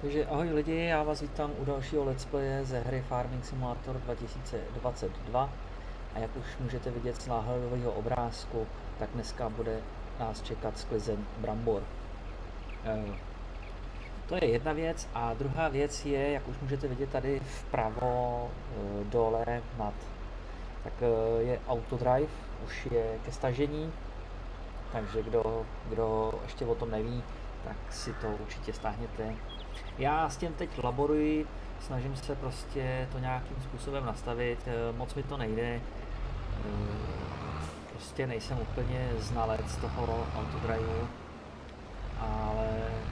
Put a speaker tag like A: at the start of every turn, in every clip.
A: Takže ahoj lidi, já vás vítám u dalšího let's playe ze hry Farming Simulator 2022 a jak už můžete vidět z náhledového obrázku, tak dneska bude nás čekat sklizeň brambor. To je jedna věc a druhá věc je, jak už můžete vidět tady vpravo dole nad, tak je autodrive, už je ke stažení, takže kdo ještě o tom neví, tak si to určitě stáhněte. Já s tím teď laboruji, snažím se prostě to nějakým způsobem nastavit, moc mi to nejde, prostě nejsem úplně znalec toho autodriveu, ale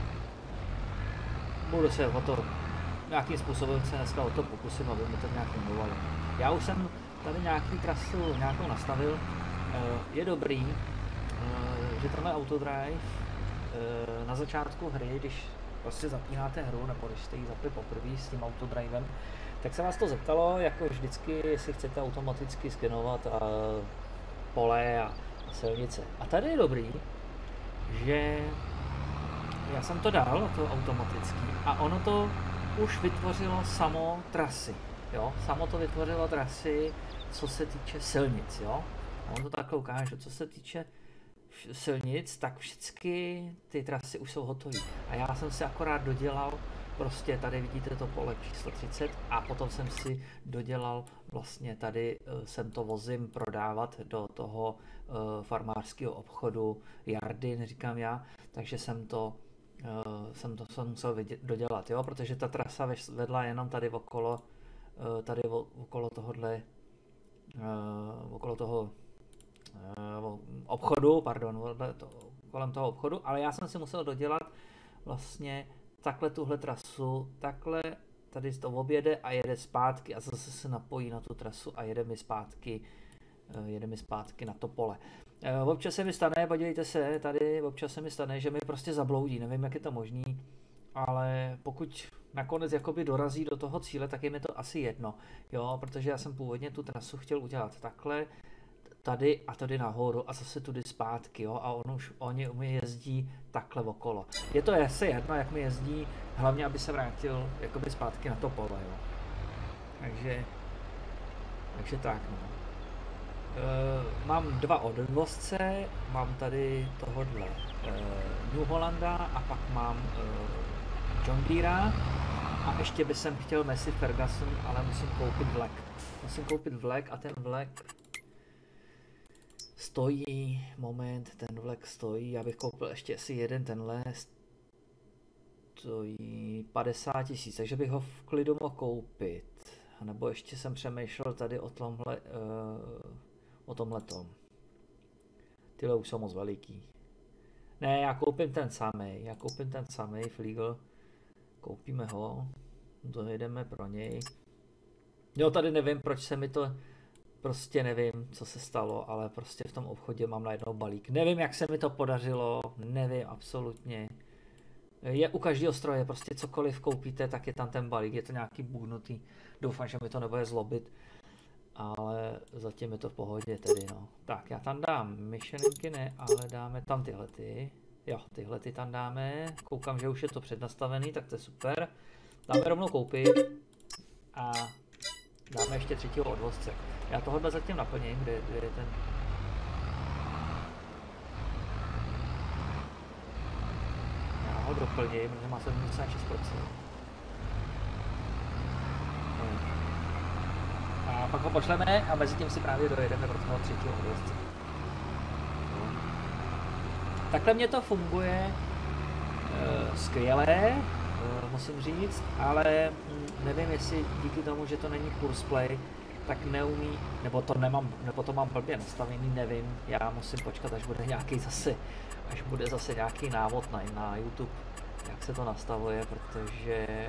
A: budu se o to, nějakým způsobem se dneska o to pokusím, aby mi to nějak fungovalo. Já už jsem tady nějaký trasu nějakou nastavil, je dobrý, že tenhle autodrive na začátku hry, když prostě zapínáte hru, nebo když jste ji zapli poprvé s tím autodrivem, tak se vás to zeptalo, jako vždycky, jestli chcete automaticky skenovat pole a silnice. A tady je dobrý, že já jsem to dal, to automaticky, a ono to už vytvořilo samo trasy, jo? Samo to vytvořilo trasy, co se týče silnic, jo? A on to takhle ukáže, co se týče silnic, tak všechny ty trasy už jsou hotové. A já jsem si akorát dodělal, prostě tady vidíte to pole číslo 30 a potom jsem si dodělal, vlastně tady jsem to vozím prodávat do toho farmářského obchodu Jardin, říkám já, takže jsem to musel dodělat, jo, protože ta trasa vedla jenom tady okolo tohohle, okolo toho obchodu, pardon, kolem toho obchodu, ale já jsem si musel dodělat vlastně takhle tuhle trasu, takhle tady to objede a jede zpátky a zase se napojí na tu trasu a jede mi zpátky na to pole. Občas se mi stane, podívejte se, tady občas se mi stane, že mi prostě zabloudí, nevím, jak je to možný, ale pokud nakonec jakoby dorazí do toho cíle, tak je mi to asi jedno, jo, protože já jsem původně tu trasu chtěl udělat takhle, tady a tady nahoru a zase tudy zpátky, jo, a oni mi jezdí takhle okolo. Je to asi jedno, jak mi jezdí, hlavně aby se vrátil jakoby zpátky na to pole, jo. Takže tak, no. Mám dva odvozce, mám tady tohodle New Hollanda a pak mám John Deere a ještě bych jsem chtěl Massey Ferguson, ale musím koupit vlek a ten vlek stojí, moment, ten vlek stojí, já bych koupil ještě asi jeden tenhle, stojí 50 000, takže bych ho v klidu mohl koupit, nebo ještě jsem přemýšlel tady o tomhletom, tyhle už jsou moc veliký, ne, já koupím ten samej Fliegl, koupíme ho, dojedeme pro něj, jo, tady nevím, proč se mi to, prostě nevím, co se stalo, ale prostě v tom obchodě mám najednou balík. Nevím, jak se mi to podařilo, nevím absolutně. Je u každého stroje, prostě cokoliv koupíte, tak je tam ten balík, je to nějaký bugnutý. Doufám, že mi to nebude zlobit, ale zatím je to v pohodě tedy, no. Tak, já tam dám myšelinky, ne, ale dáme tam tyhlety. Jo, tyhlety tam dáme. Koukám, že už je to přednastavený, tak to je super. Dáme rovnou koupit a dáme ještě třetího odvozce. Já tohle zatím naplním, kde je ten... Já ho doplním, protože má 76%. A pak ho pošleme a mezi tím si právě dojedeme pro toho třetího odvozce. Takhle mě to funguje skvěle, musím říct, ale nevím, jestli díky tomu, že to není Courseplay, tak neumí, nebo to mám blbě nastavený, nevím, já musím počkat, až bude zase nějaký návod na YouTube, jak se to nastavuje, protože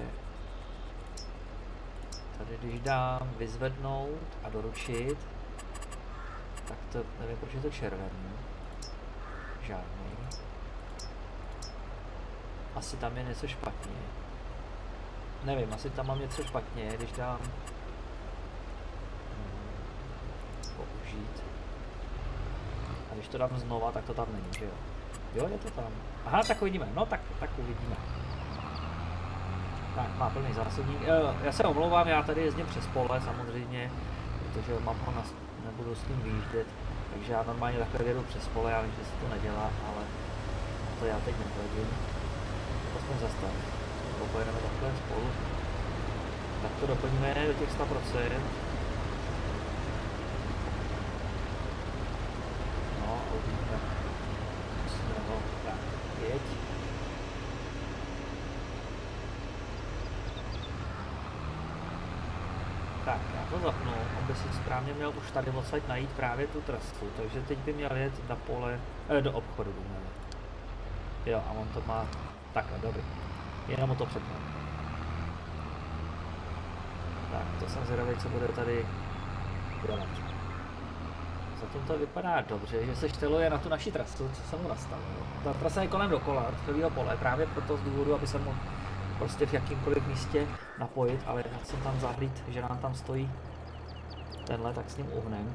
A: tady když dám vyzvednout a doručit, tak to, nevím, proč je to červený, žádný, asi tam je něco špatně, nevím, asi tam mám něco špatně, když dám použít. A když to dám znova, tak to tam není, že jo? Jo, je to tam. Aha, tak uvidíme. No, tak uvidíme. Tak, má plný zásobník. Já se omlouvám, já tady jezdím přes pole samozřejmě, protože mám ho nebudu s ním vyjíždět, takže já normálně takhle jedu přes pole, já vím, že se to nedělá, ale to já teď neprodím. To aspoň zastavím. Pojedeme takhle spolu. Tak to doplníme do těch 100%. No a uvidíme. Musíme ho tak jeď. Tak, já to zapnu, aby si správně měl už tady odsaď najít právě tu trasu, takže teď by měl jet na pole, do obchodu by měl jet. Jo, a on to má takhle, dobrý. Jenom to přepnu. Tak, to jsem zvědavý, co bude tady dělat. Zatím to vypadá dobře, že se šteluje na tu naši trasu, co jsem mu nastavil. Ta trasa je kolem dokola, od celého pole, právě proto z důvodu, aby se mohl prostě v jakýmkoliv místě napojit, ale já jsem tam zahlíd, že nám tam stojí tenhle, tak s ním uhnem.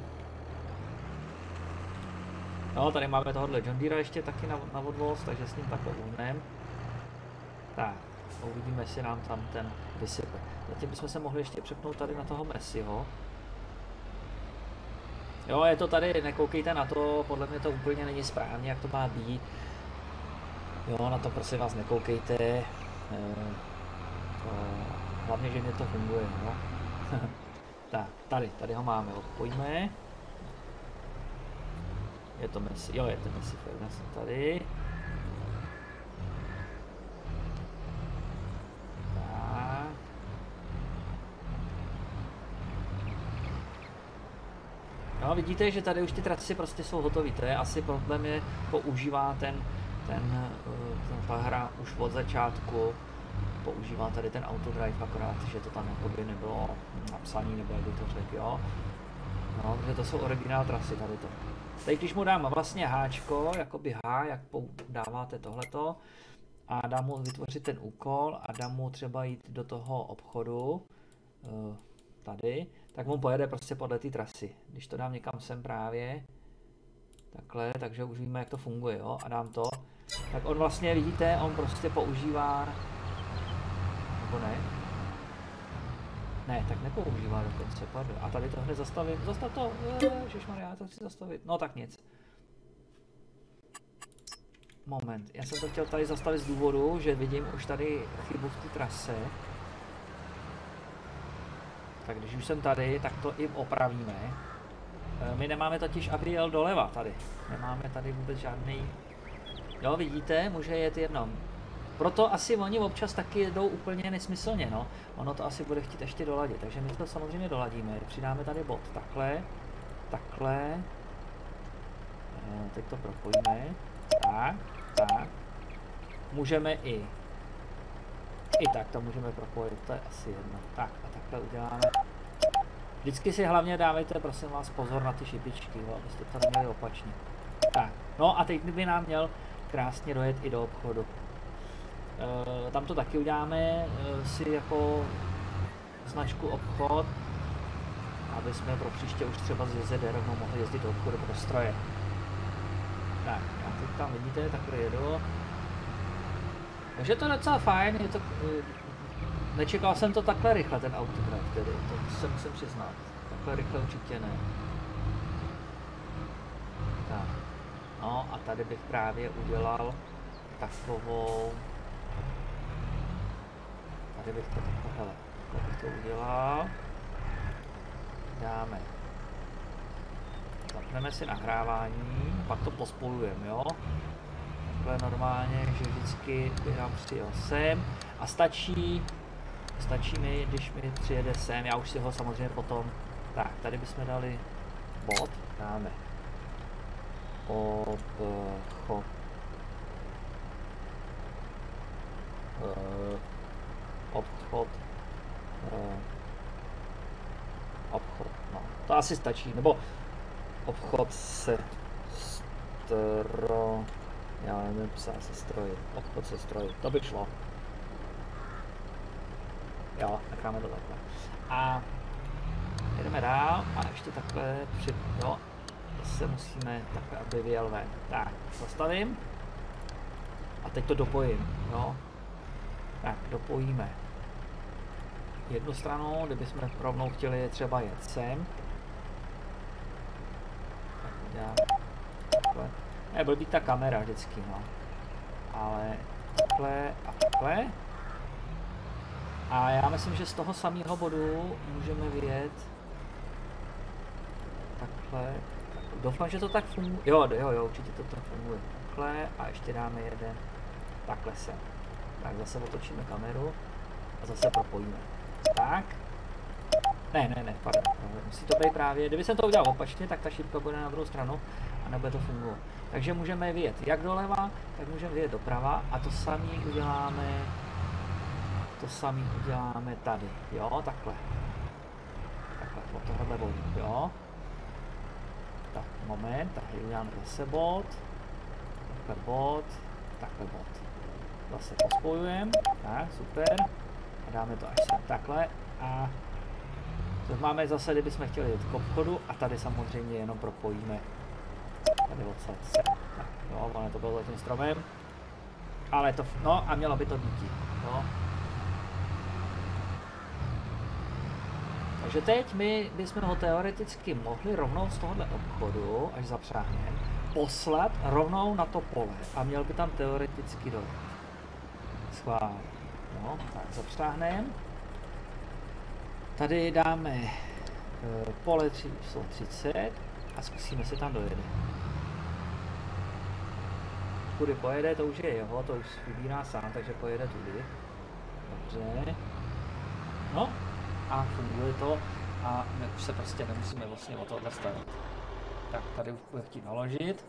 A: No, tady máme tohohle John Deere ještě taky na odvoz, takže s ním takhle uhnem. Tak, uvidíme, jestli nám tam ten vysype. Zatím bychom se mohli ještě přepnout tady na toho Messiho. Jo, je to tady, nekoukejte na to, podle mě to úplně není správně, jak to má být. Jo, na to prosím vás nekoukejte. Hlavně, že mě to funguje, no. Tak, tady ho máme, odpojíme. Je to Messi, jo, je to Messi Ferguson tady. Tak. No, vidíte, že tady už ty trasy prostě jsou hotové, to je asi problém, je používá ten hra už od začátku. Používá tady ten autodrive, akorát, že to tam jakoby nebylo napsaný, nebo jak by to řekl, jo. No, protože to jsou originál trasy tady to. Teď když mu dám vlastně háčko, jakoby H, jak dáváte tohleto, a dám mu vytvořit ten úkol a dám mu třeba jít do toho obchodu, tady, tak on pojede prostě podle té trasy. Když to dám někam sem právě, takhle, takže už víme, jak to funguje, jo, a dám to, tak on vlastně, vidíte, on prostě používá, nebo ne? Ne, tak nepoužívá dokonce, pardon. A tady to hned zastavím, zastav to, ježišmarja, já to chci zastavit, no tak nic. Moment, já jsem to chtěl tady zastavit z důvodu, že vidím už tady chybu v té trase. Tak když už jsem tady, tak to i opravíme. My nemáme totiž, aby jel doleva tady. Nemáme tady vůbec žádný. Jo, vidíte, může jet jenom. Proto asi oni občas taky jedou úplně nesmyslně, no. Ono to asi bude chtít ještě doladit, takže my to samozřejmě doladíme. Přidáme tady bod takhle, takhle. Teď to propojíme. Tak, tak. Můžeme i tak to můžeme propojit, to je asi jedno. Tak a takhle uděláme. Vždycky si hlavně dávejte, prosím vás, pozor na ty šipičky, jo, abyste to neměli opačně. Tak, no a teď by nám měl krásně dojet i do obchodu. Tam to taky uděláme si jako značku obchod, aby jsme pro příště už třeba z JZD rovnou mohli jezdit do obchodu pro stroje. Tak, já teď tam vidíte, takhle jedu. Takže to je docela fajn, je to, nečekal jsem to takhle rychle, ten autodrive tedy, to se musím přiznat. Takhle rychle určitě ne. Tak, no a tady bych právě udělal takovou, tady bych to takhle, hele, tady bych to udělal, dáme, zapneme si nahrávání, pak to pospolujeme, jo. Takhle normálně, že vždycky bych nám přijel sem a stačí mi, když mi přijede sem, já už si ho samozřejmě potom, tak tady bychom dali bod, dáme obchod, obchod, no, to asi stačí, nebo obchod se já nevím, psá se stroji, obchod se stroji, to by šlo. Jo, necháme to takhle. A jedeme dál a ještě takhle jo, se musíme takhle, aby vyjel ven. Tak, zastavím. A teď to dopojím, jo. Tak, dopojíme jednu stranu, kdybychom rovnou chtěli třeba jet sem. Tak udělám takhle. Byl by ta kamera vždycky, no. Ale takhle a takhle. A já myslím, že z toho samého bodu můžeme vyjet takhle. Doufám, že to tak funguje. Jo, určitě to tak funguje. Takhle a ještě dáme jeden takhle sem. Tak zase otočíme kameru a zase propojíme. Tak. Ne, pardon. Musí to být právě, kdyby jsem to udělal opačně, tak ta šipka bude na druhou stranu a nebude to fungovat. Takže můžeme vyjet jak doleva, tak můžeme vyjet doprava a to samý uděláme tady, jo, takhle. Takhle, od tohohle bodu, jo. Tak, moment, tak uděláme zase bod, takhle bod. Zase pospojujeme, tak, super. A dáme to až sem takhle a to máme zase, kdybychom chtěli jít k obchodu a tady samozřejmě jenom propojíme tady odsad sem. Tak, jo, ono to bylo za tím stromem. Ale to, no a mělo by to být, jo. Takže teď my bychom ho teoreticky mohli rovnou z tohohle obchodu, až zapřáhneme, poslat rovnou na to pole a měl by tam teoreticky dojet. Schválně. No, tak zapřáhneme. Tady dáme pole číslo 30 a zkusíme se tam dojet. Kudy pojede, to už je jeho, to už vybírá sám, takže pojede tudy. Dobře. No a funguje to a my už se prostě nemusíme vlastně o tohle starat. Tak tady už bude chtít naložit.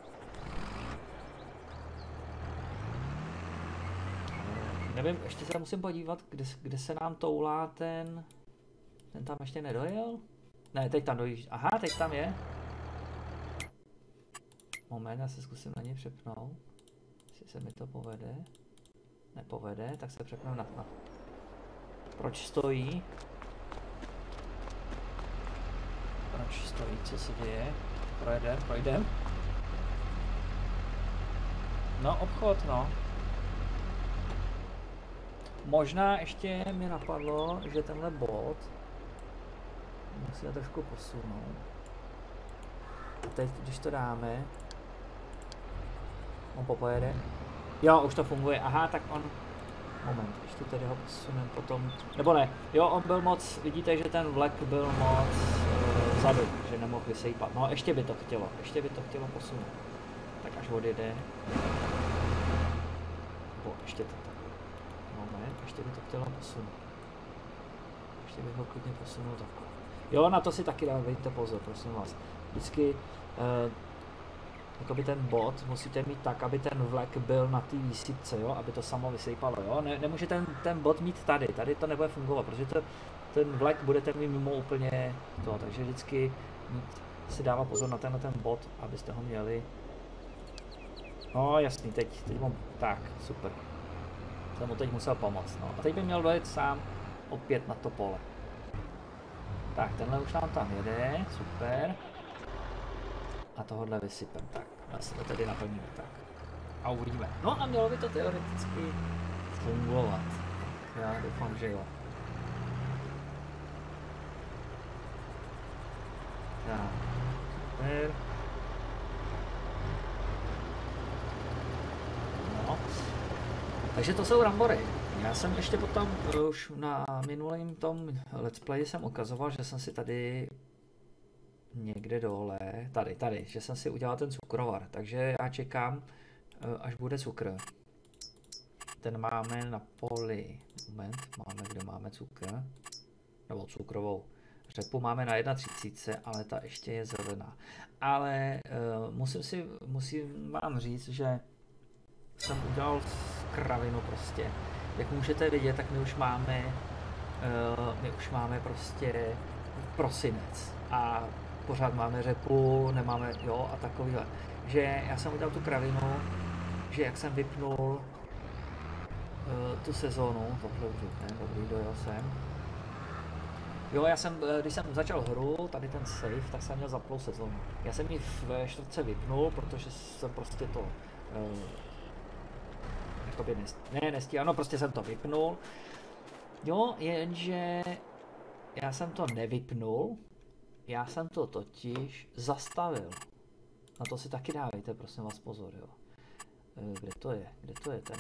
A: Nevím, ještě se musím podívat, kde se nám toulá ten tam ještě nedojel? Ne, teď tam dojíždí. Aha, teď tam je. Moment, já se zkusím na něj přepnout. Jestli se mi to povede. Nepovede, tak se přepnu na. Proč stojí? Proč stojí? Co se děje? Projdem. No, obchod, no. Možná ještě mi napadlo, že tenhle bod musíme trošku posunout. A teď, když to dáme, on popojede. Jo, už to funguje. Aha, tak on... Moment, ještě tady ho posuneme potom. Nebo ne, jo, on byl moc, vidíte, že ten vlek byl moc vzadu, že nemohl vysejpat. No, ještě by to chtělo posunout. Tak až odjede. Nebo ještě to tak. Moment, ještě by to chtělo posunout. Ještě bych ho klidně posunul takhle. Jo, na to si taky dávejte pozor, prosím vás. Vždycky jakoby ten bod musíte mít tak, aby ten vlek byl na té výsypce, jo, aby to samo vysejpalo, jo. Nemůže ten bod mít tady to nebude fungovat, protože ten vlek budete mít mimo úplně to, takže vždycky si dává pozor na ten bod, abyste ho měli. No jasný, teď mám, tak, super. Jsem mu teď musel pomoct, no. A teď by měl dojet sám opět na to pole. Tak, tenhle už nám tam jede, super. A tohohle vysypem, tak. Asi to tady naplníme, tak. A uvidíme. No a mělo by to teoreticky fungovat. Já doufám, že jo. Tak, super. No. Takže to jsou Rambory. Já jsem ještě potom už na minulém tom let's play jsem ukazoval, že jsem si tady někde dole, tady, že jsem si udělal ten cukrovar, takže já čekám, až bude cukr. Ten máme na poli, moment, kde máme cukr, nebo cukrovou řepu máme na 1,30, ale ta ještě je zelená. Ale musím vám říct, že jsem udělal kravinu prostě. Jak můžete vidět, tak my už máme prostě prosinec a pořád máme řepu, nemáme, jo, a takovýhle. Že já jsem udělal tu kravinu, že jak jsem vypnul tu sezónu, tohle už vypne, dobrý, dojel jsem. Jo, když jsem začal hru, tady ten save, tak jsem měl zaplou sezónu. Já jsem ji ve čtvrtce vypnul, protože jsem prostě to jakoby nestíhal, no prostě jsem to vypnul. Jo, jenže já jsem to nevypnul, já jsem to totiž zastavil. Na to si taky dávejte, prosím vás, pozor, jo. Kde to je? Kde to je ten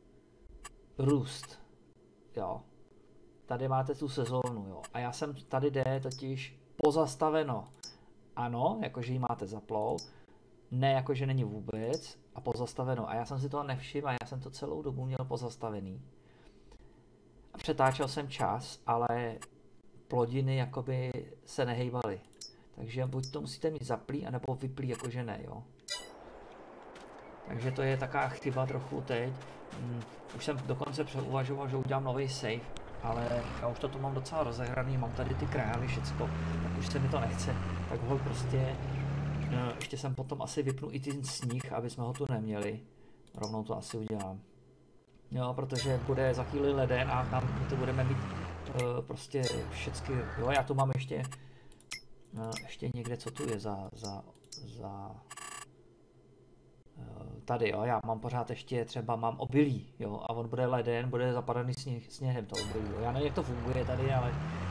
A: růst? Jo. Tady máte tu sezónu, jo. A já jsem tady jde totiž pozastaveno. Ano, jakože ji máte zaplou. Ne, jakože není vůbec. A pozastaveno. A já jsem si toho nevšiml a já jsem to celou dobu měl pozastavený. A přetáčel jsem čas, ale plodiny jakoby se nehejbaly. Takže buď to musíte mít zaplý, anebo vyplý, jakože ne, jo. Takže to je taková chyba trochu teď. Už jsem dokonce přeuvažoval, že udělám nový save, ale já už to tu mám docela rozehraný, mám tady ty krávy, všecko, tak už se mi to nechce. Tak ho prostě, ještě jsem potom asi vypnu i ten sníh, aby jsme ho tu neměli. Rovnou to asi udělám. Jo, protože bude za chvíli leden a tam to budeme mít prostě všecky, jo, já tu mám ještě někde, co tu je za tady, jo, já mám pořád ještě třeba mám obilí, jo, a on bude leden, bude zapadaný sněhem to obilí, jo. Já nevím, jak to funguje tady, ale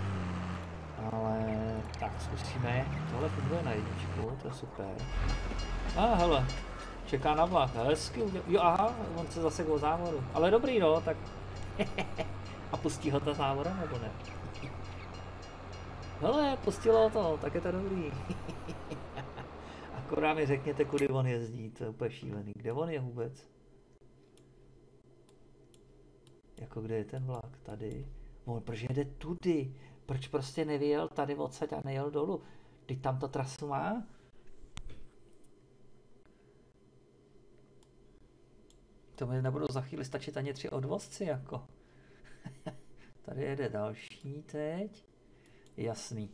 A: tak zkusíme, tohle funguje na jedničku, to je super. Hele, čeká na vlak, hezky udělal, jo, aha, on se zase o závodu, ale dobrý, no, tak a pustí ho ta závora, nebo ne? Hele, pustilo to, tak je to dobrý. Akorát mi řekněte, kudy on jezdí, to je úplně šílený. Kde on je vůbec? Jako kde je ten vlak? Tady. On proč jede tudy? Proč prostě nevyjel tady odsaď a nejel dolů? Teď tam to trasu má? To mi nebudou za chvíli stačit ani 3 odvozci, jako. Tady jede další teď. Jasný.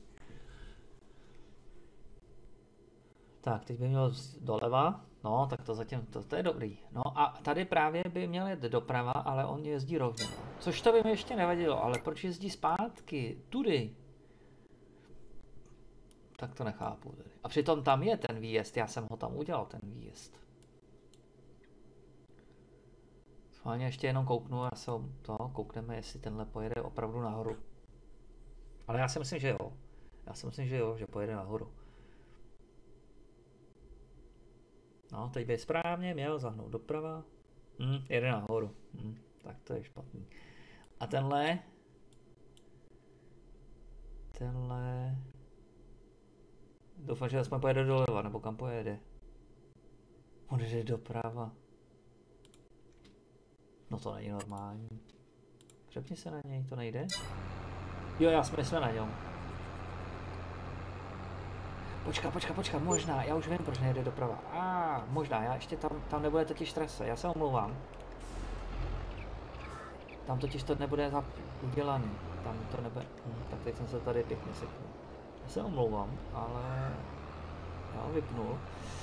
A: Tak, teď by měl doleva, no, tak to zatím, to je dobrý. No a tady právě by měl jet doprava, ale on jezdí rovně. Což to by mi ještě nevadilo, ale proč jezdí zpátky, tudy? Tak to nechápu tedy. A přitom tam je ten výjezd, já jsem ho tam udělal, ten výjezd. Schválně ještě jenom kouknu a se to koukneme, jestli tenhle pojede opravdu nahoru. Ale já si myslím, že jo. Já si myslím, že jo, že pojede nahoru. No, teď by správně měl zahnout doprava. Jede nahoru. Tak to je špatný. A tenhle... Doufám, že aspoň pojede doleva, nebo kam pojede. On jde doprava. No to není normální. Přepni se na něj, to nejde? Jo, já jsme na něm. Počka, možná, já už vím, proč nejde doprava. Možná, já ještě tam nebude totiž trasa, já se omlouvám. Tam totiž to nebude udělaný, tam to nebude, tak teď jsem se tady pěkně seknul. Já se omlouvám, ale já ho vypnul.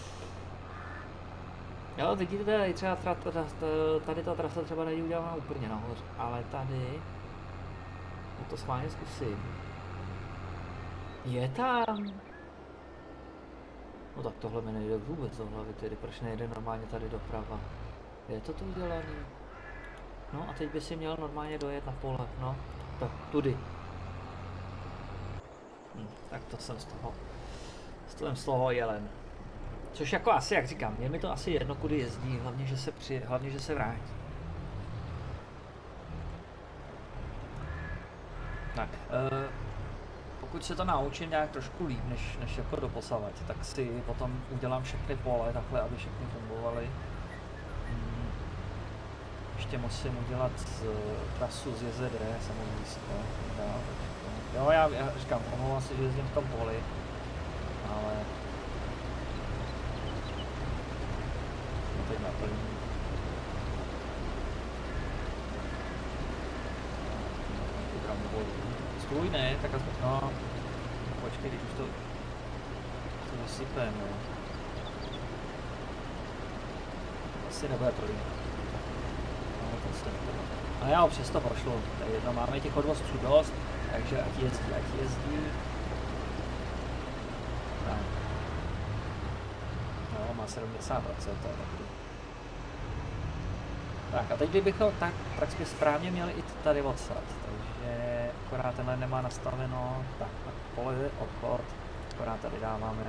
A: Jo, vidíte, třeba tady ta trasa třeba není udělaná úplně nahoře, ale tady, já to schválně zkusím. Je tam. No tak tohle mi nejde vůbec do hlavy, tedy proč nejde normálně tady doprava. Je to tu udělaný? No a teď by si měl normálně dojet na pole, no. Tak, tudy. Tak to jsem z toho jelen. Což jako asi, jak říkám, je mi to asi jedno, kudy jezdí, hlavně, že se vrátí. Tak, pokud se to naučím nějak trošku líp, než jako doposavať, tak si potom udělám všechny pole takhle, aby všechny fungovaly. Ještě musím udělat trasu z JZD, samozřejmě. Jo, já říkám, omlouvám se, že jezdím v tom poli, ale no teď naplním. Koukám do vodu. Stůj, ne, tak aspoň, no, počkej, když už to vysypem, jo. Asi nebude prolínat. No, to se nebude. Ale já ho přesto pošlu, tady jedno, máme těch odvozců dost, takže ať jezdí. Tak. No, má 70%, to je taky. Tak a teď kdybych ho tak prakticky správně měli i tady odsad, takže akorát tenhle nemá nastaveno, tak a pole obchod, akorát tady dáváme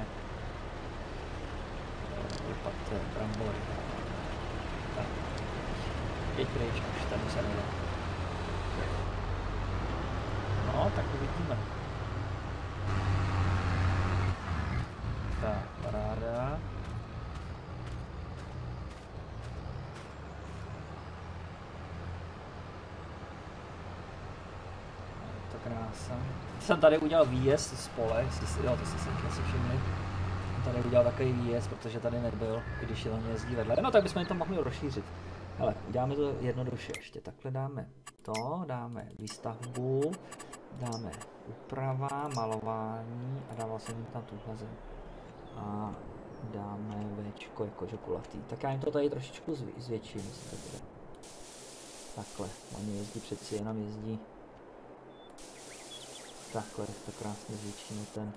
A: vypad brambory, tak, jeď pryč, už tady se nejde. No, tak uvidíme. Tak, paráda. Krása. Jsem tady udělal výjezd z pole, jo, to jste si všimli. Jsem tady udělal takový výjezd, protože tady nebyl, když on jezdí vedle. No tak bychom to mohli rozšířit. Ale uděláme to jednoduše ještě. Takhle dáme to, dáme výstavbu, dáme úprava, malování a dával jsem jim tam tuhle zem. A dáme Včko jakože kulatý. Tak já jim to tady trošičku zvětším. Takhle, oni jezdí přeci jenom jezdí. Takhle to krásně zvětšíme ten.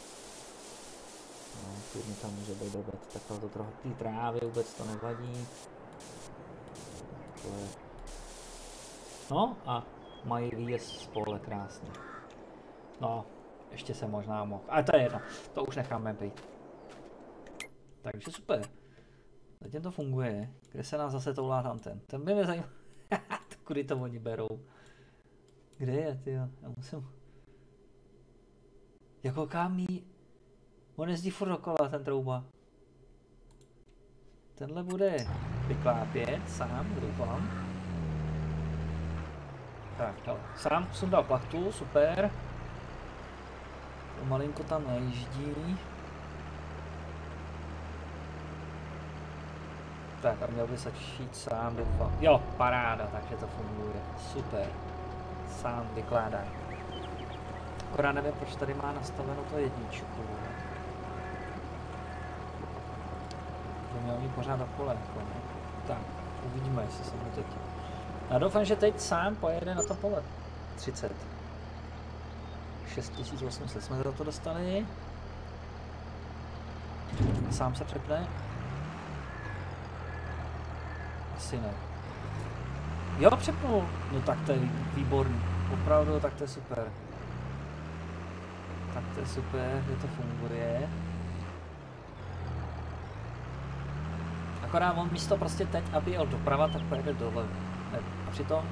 A: No, klidně tam může být vůbec takhle to trochu té trávy, vůbec to nevadí. Takhle. No a mají výjezd z pole krásně. No, ještě se možná mohl, ale to je jedno, to už necháme být. Takže super. Zatím to funguje. Kde se nás zase toulá tam ten? Ten by mě zajímal. Kudy to oni berou? Kde je, tyjo? Já musím... Jako kam jí? On jezdí furt dokola, ten trouba. Tenhle bude vyklápět sám, doufám. Tak, hele. Sám sundal plachtu, super. Malinko tam najíždí. Tak a měl by začít sám doufám. Jo, paráda, takže to funguje. Super. Sám vykládá. Akorát nevím, proč tady má nastaveno to jedničku. Že měl mít pořád do pole, jako ne? Tak, uvidíme, jestli se mu teď... Já doufám, že teď sám pojede na to pole. 30. 6800 jsme za to dostali. Sám se přepne. Asi ne. Jo, přepnul. No tak to je výborný. Opravdu, tak to je super. Tak to je super, že to funguje. Akorát on místo prostě teď, aby jel doprava, tak pojede dole. A přitom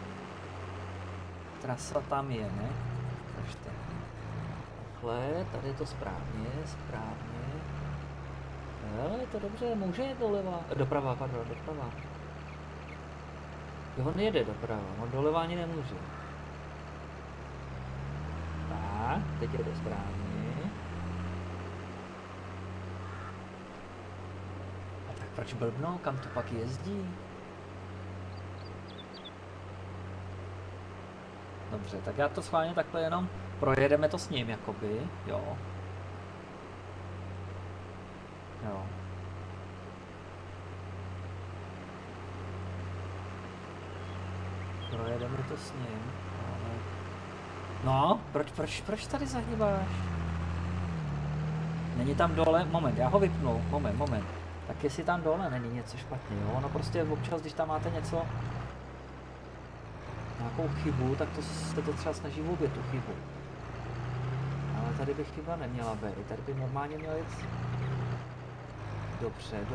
A: trasa tam je, ne? Kažte. Takhle, tady je to správně, správně. Jo, je to dobře, může jet doleva. Doprava, pardon, doprava. Jo, on jede doprava, on doleva ani nemůže. Tak, teď jede správně. A tak proč blbnou, kam to pak jezdí? Dobře, tak já to schválně takhle jenom projedeme to s ním, jakoby, jo. Jo. Projedeme to s ním, ale... No, proč tady zahýbáš? Není tam dole, moment, já ho vypnu, moment. Tak jestli tam dole není něco špatně, jo, no prostě občas, když tam máte něco, nějakou chybu, tak to jste to třeba snaží vůbec tu chybu. Ale tady by chyba neměla být, tady by normálně měla jít dobře,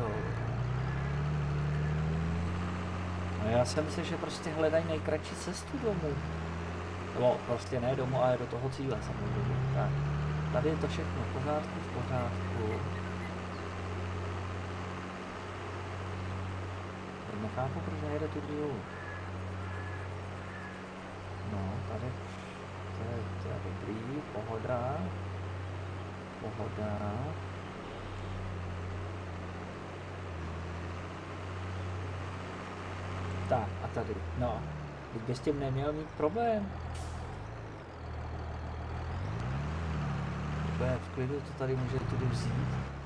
A: No já si myslím, že prostě hledají nejkratší cestu domů. No, prostě ne domů, ale do toho cíle samozřejmě. Tak, tady je to všechno v pořádku. Nechápu, proč nejede tu dílu. No, tady, to je dobrý, pohoda. Tak, a tady, no, teď by s tím neměl mít problém. V klidu to tady může tudy vzít.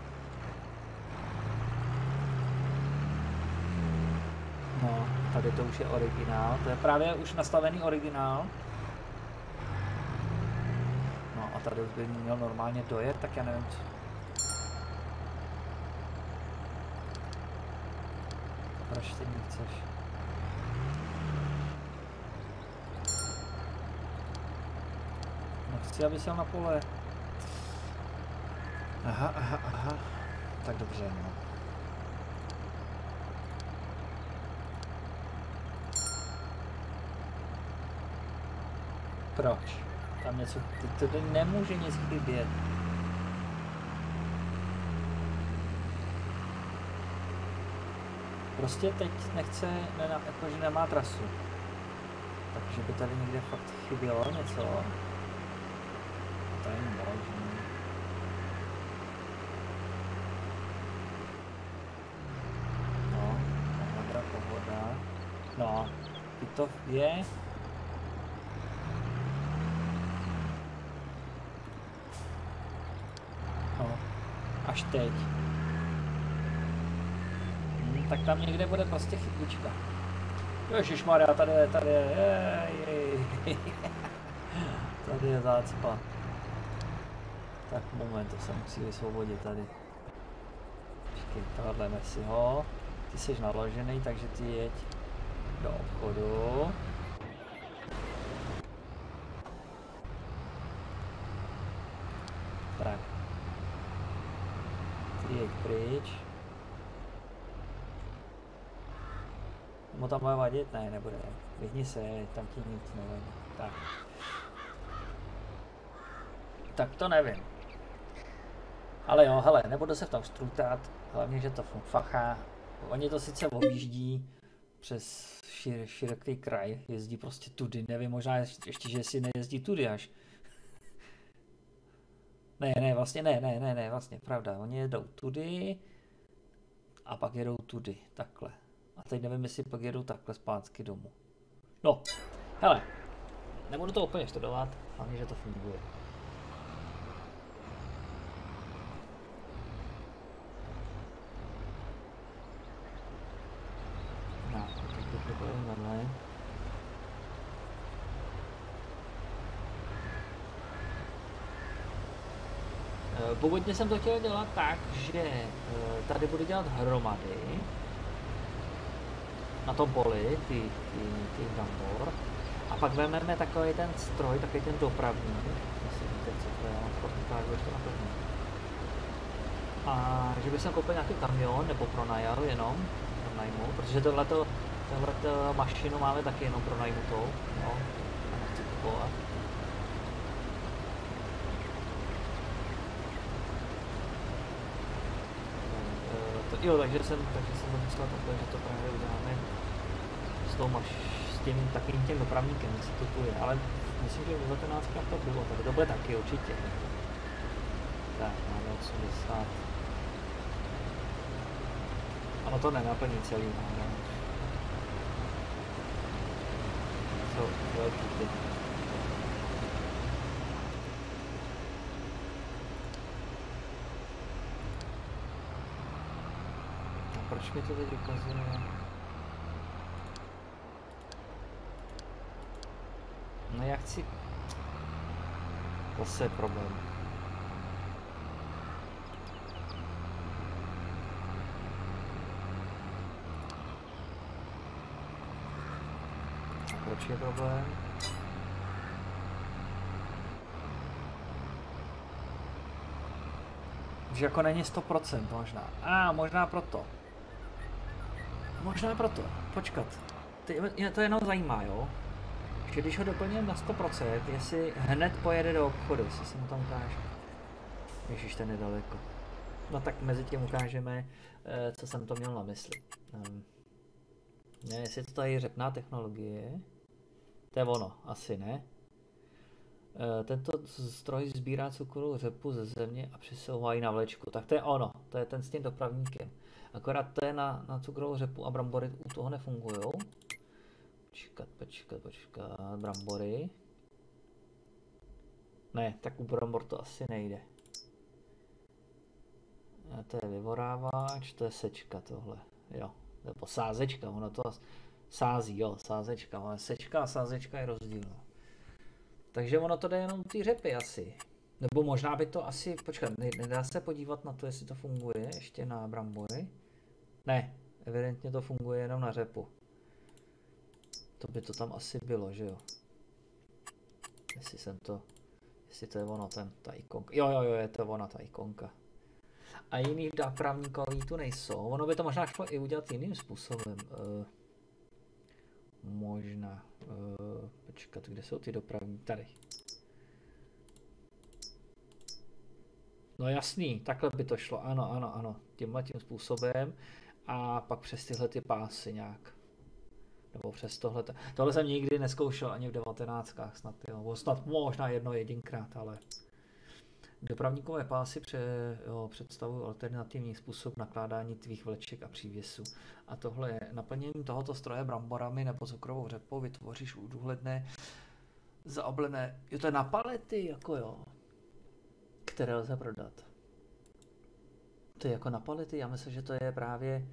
A: No, tady to už je originál, to je právě už nastavený originál. No a tady by měl normálně dojet, tak já nevím co. Proč ty nechceš? Chci, aby šel na pole. Aha. Tak dobře, no. Proč? Tam něco, tady nemůže nic chybět. Prostě teď nechce, jakože nemá trasu. Takže by tady někde fakt chybělo něco. To je možný. No, pohoda. No, to je. No, až teď. Tak tam někde bude prostě chybička. Ježišmarja, tady je, tady je zácpa. Tak moment, to se musí vysvobodit tady. Počkej, tohle si ho. Ty jsi naložený, takže ty jeď do obchodu. Tak. Ty jeď pryč. Mu tam bude vadit? Ne, nebude. Vyhni se, tam ti nic nevadí. Tak. Tak to nevím. Ale jo, hele, nebudu se v tom strůtat, hlavně, že to fachá. Oni to sice objíždí přes široký kraj, jezdí prostě tudy, nevím, možná ještě, že si nejezdí tudy až. Ne, vlastně, pravda, oni jedou tudy a pak jedou tudy, takhle. A teď nevím, jestli pak jedou takhle zpátky domů. No, hele, nebudu to úplně studovat, hlavně, že to funguje. No, teď to je takhle. Původně jsem to chtěl dělat tak, že tady budu dělat hromady na tom poli, ty brambor, a pak vezmeme takový ten stroj, takový ten dopravní, jestli víte, co to je, ukážu to na první. A že bych sem koupil nějaký kamion, nebo pronajal jenom, pronajmu, protože tohleto mašinu máme taky jenom pronajmutou, no, a nechci kupovat. Jo, takže jsem to myslel takhle, že to právě uděláme s tím takovým tím dopravníkem, jestli to tu je, ale myslím, že v 19 to bylo, tady to bude taky určitě. Tak, máme 80. Ano, to nenaplní celý, máme. Co, velký ty. Proč mi to teď ukazuje? No já chci... Zase je problém. A proč je problém? Že jako není 100% možná. Možná proto. Možná proto. Počkat. Mě to jenom zajímá, jo? Že když ho doplním na 100%, jestli hned pojede do obchodu, jestli se mu tam ukáže. Ježiš, ten je daleko. No tak mezi tím ukážeme, co jsem to měl na mysli. Ne, jestli to tady řepná technologie. To je ono, asi ne. Tento stroj sbírá cukrovou řepu ze země a přesouvá ji na vlečku. Tak to je ono, to je ten s tím dopravníkem. Akorát to je na cukrovou řepu a brambory u toho nefungujou. Počkat, brambory. Ne, tak u brambor to asi nejde. A to je vyvorávač, to je sečka tohle, jo. Nebo sázečka, ono to sází, jo, sázečka, ale sečka a sázečka je rozdílná. Takže ono to jde jenom ty řepy asi. Nebo možná by to asi, počkat, nedá se podívat na to, jestli to funguje ještě na brambory? Ne, evidentně to funguje jenom na řepu. To by to tam asi bylo, že jo? Jestli Jestli to je ono, ta ikonka. Jo, je to ona, ta ikonka. A jiný dopravníkový tu nejsou. Ono by to možná šlo i udělat jiným způsobem. Možná. Počkat, kde jsou ty dopravní? Tady. No jasný, takhle by to šlo. Ano. Tímhle tím způsobem. A pak přes tyhle ty pásy nějak. Nebo přes tohle. Tohle jsem nikdy neskoušel ani v 19. snad. Jo. Snad možná jedinkrát, ale... Dopravníkové pásy představují alternativní způsob nakládání tvých vleček a přívěsů. A tohle je naplnění tohoto stroje bramborami nebo cukrovou řepou vytvoříš úduhledné zaoblené, to je na palety, jako jo, které lze prodat. To je jako na palety, já myslím, že to je právě...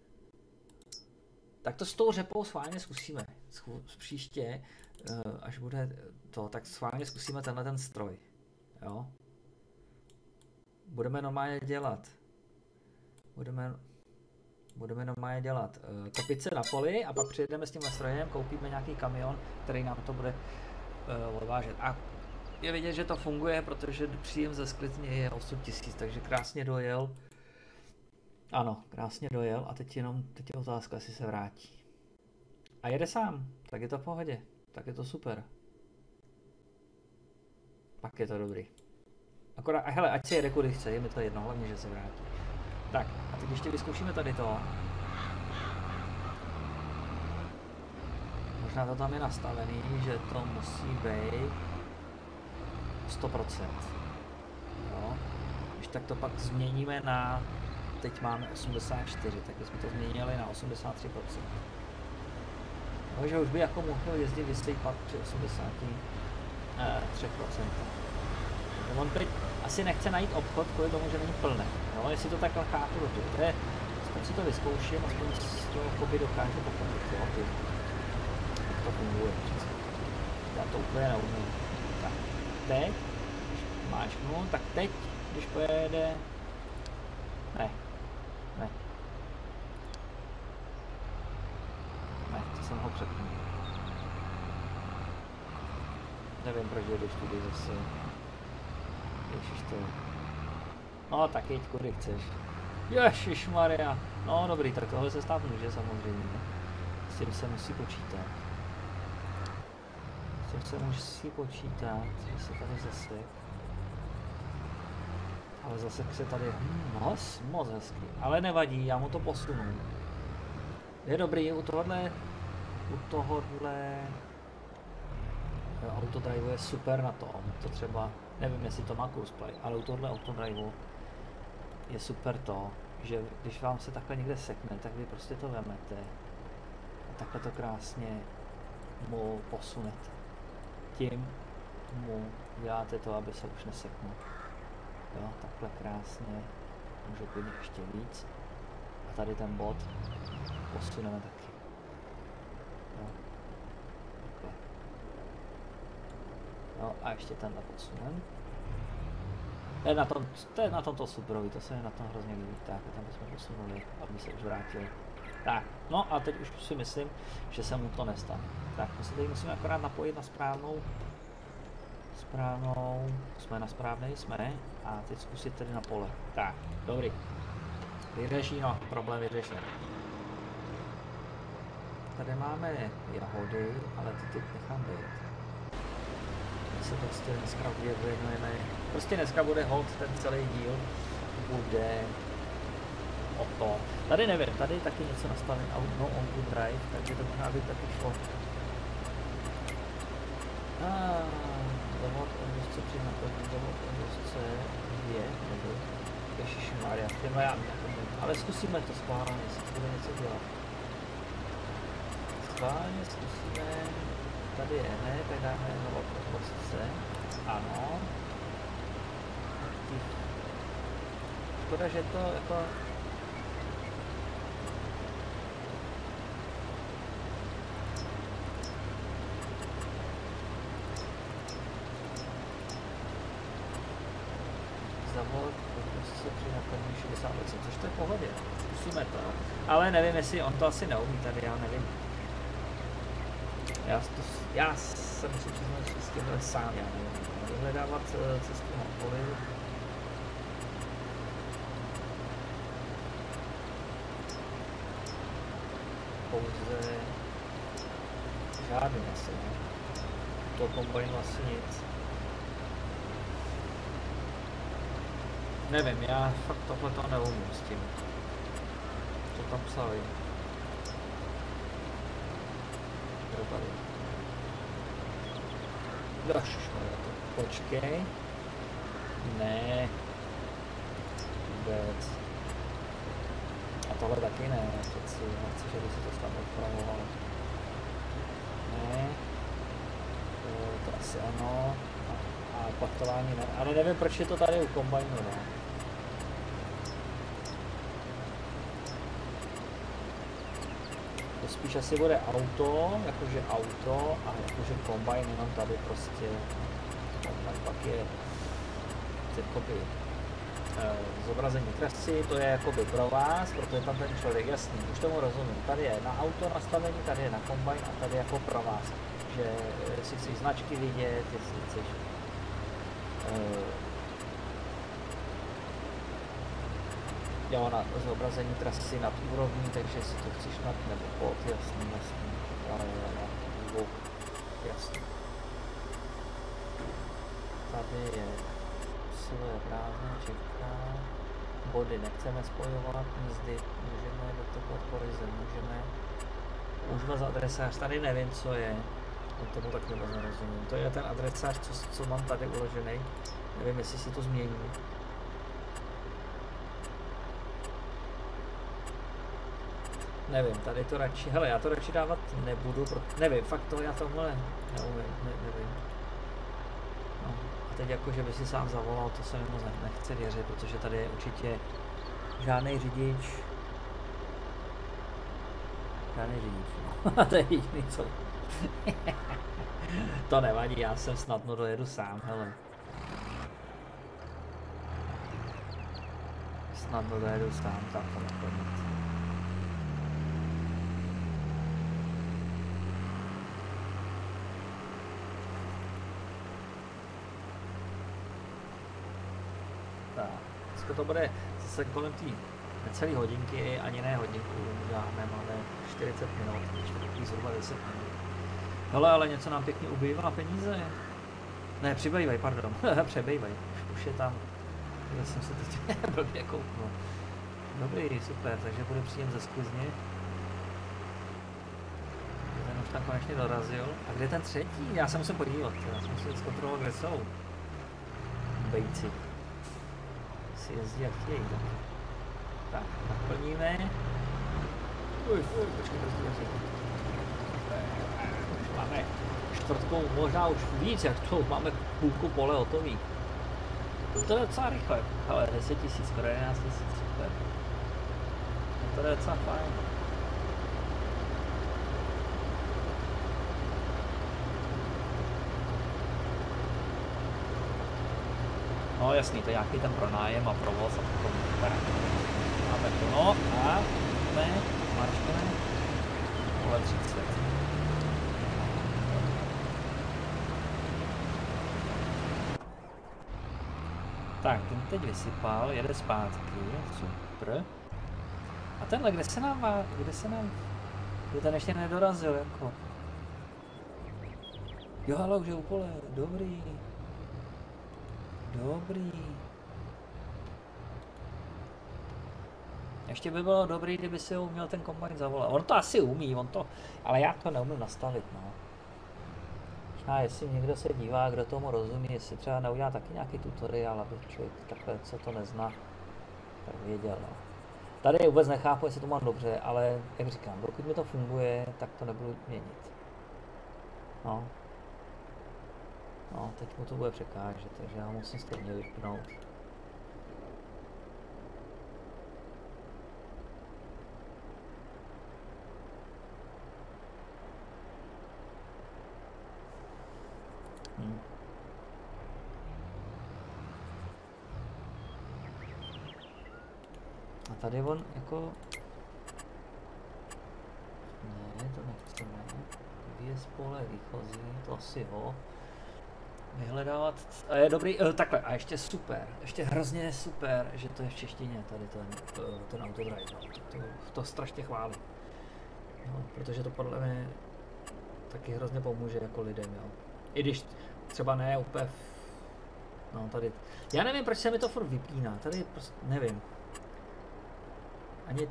A: Tak to s tou řepou schválně zkusíme. Příště, až bude to, tak schválně zkusíme tenhle ten stroj. Jo? Budeme normálně dělat. Budeme normálně dělat kopice na poli a pak přijedeme s tím strojem, koupíme nějaký kamion, který nám to bude odvážet. A je vidět, že to funguje, protože příjem ze sklizně je 8 000, takže krásně dojel. Ano, krásně dojel a teď je otázka, jestli se vrátí. A jede sám, tak je to v pohodě, tak je to super. Pak je to dobrý. Akorát, hele, ať se jede kudy chce, je mi to jedno, hlavně, že se vrátí. Tak, a teď ještě vyzkoušíme tady to. Možná to tam je nastavený, že to musí být 100%. Jo. Když tak to pak změníme na, teď máme 84, tak jsme to změnili na 83%. Takže už by jako mohl jezdit vysejpat při 83%. On teď asi nechce najít obchod kvůli tomu, že není plné. No, jestli to takhle chápu dobře. To je, aspoň si to vyzkouším, aspoň z toho hobby dokážu pochopit, jo, jak to funguje. Já to úplně neumím. Tak, teď, když máčknu, tak teď, když pojede... Ne, to jsem ho přepnul. Nevím, proč jdeš tudy zase. Ježiš to. No tak jeď kudy chceš. Ježišmarja. No dobrý, tak tohle se stát může samozřejmě. S tím se musí počítat. Že se tady zase. Ale zase se tady moc hezky. Ale nevadí, já mu to posunu. Je dobrý, u tohohle autodrive je super na tom. To třeba, nevím jestli to má cruiseplay, ale u tohohle autodrive je super to, že když vám se takhle někde sekne, tak vy prostě to vemete a takhle to krásně mu posunete. Tím mu děláte to, aby se už neseknul. Jo, takhle krásně, může klidně ještě víc. A tady ten bod posuneme taky. Jo, takhle. Jo, a ještě tenhle posuneme. To je na tomto superový, to se mi na tom hrozně líbí. Tak, a tam bychom posunuli, aby se už vrátili. Tak, no a teď už si myslím, že se mu to nestane. Tak, my se teď musíme akorát napojit na správnou, jsme na správnej, a teď zkusit tedy na pole. Tak, dobrý. Vyřešeno, problém vyřešen. Tady máme jahody, ale ty teď nechám být. Se prostě dneska věnujeme. Prostě dneska bude hold, ten celý díl bude o to. Tady nevím, tady taky něco nastavené, no on to drive, takže to možná by taky šlo. Dovod o vozce při naplnění, dovod o vozce je, nebo ježišmarja, těma já nevím, ale zkusíme to schválně, jestli bude něco dělat. Schválně zkusíme, tady je, ne, tak dáme dovod o vozce, ano. Škoda, že to jako... Zavod, se při naplnění 60%, což to je v pohodě, zkusíme to, ale nevím, jestli on to asi neumí tady, já nevím. Já se musím přiznat, že s tímhle sám, já nevím, vyhledávat cestu na poli. Pouze žádný asi, ne? To kombajnu asi nic. Nevím, já fakt tohle to neumím s tím. Co tam psali? Kdo tady? Počkej. Ne. Vůbec. A tohle taky ne, přeci. Nechci, že by se to tam odpravovalo. Ne. To asi ano. A paktování ne. Ale nevím, proč je to tady u kombajnu, no. To spíš asi bude auto, jakože auto a jakože kombajn, jenom tady prostě. Pak je jakoby zobrazení trasy, to je jakoby pro vás, protože tam ten člověk, jasný, už tomu rozumím. Tady je na auto nastavení, tady je na kombajn a tady jako pro vás. Že si chceš značky vidět, jestli chceš jo, na zobrazení trasy nad úrovní, takže si to chceš nad nebo pod, jasný, ale na zvuk, jasný. Tady je siluje prázdné, čeká, body nechceme spojovat, mzdy můžeme, do toho kolize můžeme, užvat adresář, tady nevím, co je, tomu tak vůbec nerozumím, to je ten adresář, co mám tady uložený, nevím, jestli si to změní. Nevím, tady to radši, hele, já to radši dávat nebudu, nevím, fakt to já tohle neumím, nevím. No, a teď jako, že by si sám zavolal, to se mi moc nechci věřit, protože tady je určitě žádný řidič, no, to je jediný co. To nevadí, já sem snadno dojedu sám, hele. Snadno dojedu sám, tak to naplnit. To bude zase kolem té necelé hodinky, ani ne hodinku, žádné, máme 40 minut, čtvrtý zhruba 10 minut. Hele, ale něco nám pěkně ubývá peníze. Ne, přibývají, pardon, přebývají. Už je tam, já jsem se teď blbě kouknul. Dobrý, super, takže bude příjem ze sklizně. Ten už tam konečně dorazil. A kde je ten třetí? Já se musím podívat, já jsem musel zkontrolovat, kde jsou bejci. Si jezdí jak chtějí. Tak, naplníme. Počkej, už máme čtvrtkou, možná už víc, jak to máme půlku pole hotový. To je docela rychle, ale 10 000, skoro 11 000, super. To je docela fajn. No jasný, to je nějaký ten pronájem a provoz a potom tak. Máme plno a ne, mačkne, pole 30. Tak, ten teď vysypal, jede zpátky, super. A tenhle, kde se nám, ten ještě nedorazil, jako. Jo, ale už je u pole, dobrý. Dobrý. Ještě by bylo dobrý, kdyby si ho uměl ten kombajn zavolat. On to asi umí, ale já to neumím nastavit, no. Možná jestli někdo se dívá, kdo tomu rozumí, jestli třeba neudělá taky nějaký tutoriál, aby člověk takhle, co to nezná, tak věděl, no. Tady vůbec nechápu, jestli to mám dobře, ale jak říkám, dokud mi to funguje, tak to nebudu měnit. No. No, teď mu to bude překážet, takže já musím stejně vypnout. A tady on jako... Ne, to nechceme. Výjezd pole výchozí, to asi jo. Vyhledávat, a je dobrý, takhle, a ještě super, ještě hrozně super, že to je v češtině, tady ten Autodrive, to strašně chválí, no, protože to podle mě taky hrozně pomůže jako lidem, jo. I když třeba ne úplně, no tady, já nevím, proč se mi to furt vypíná, tady prostě nevím, ani,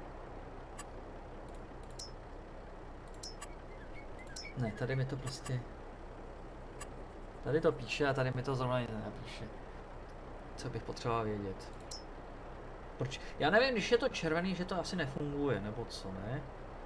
A: ne, tady mi to prostě, tady to píše a tady mi to zrovna nepíše. Co bych potřeboval vědět. Proč? Já nevím, když je to červený, že to asi nefunguje, nebo co, ne?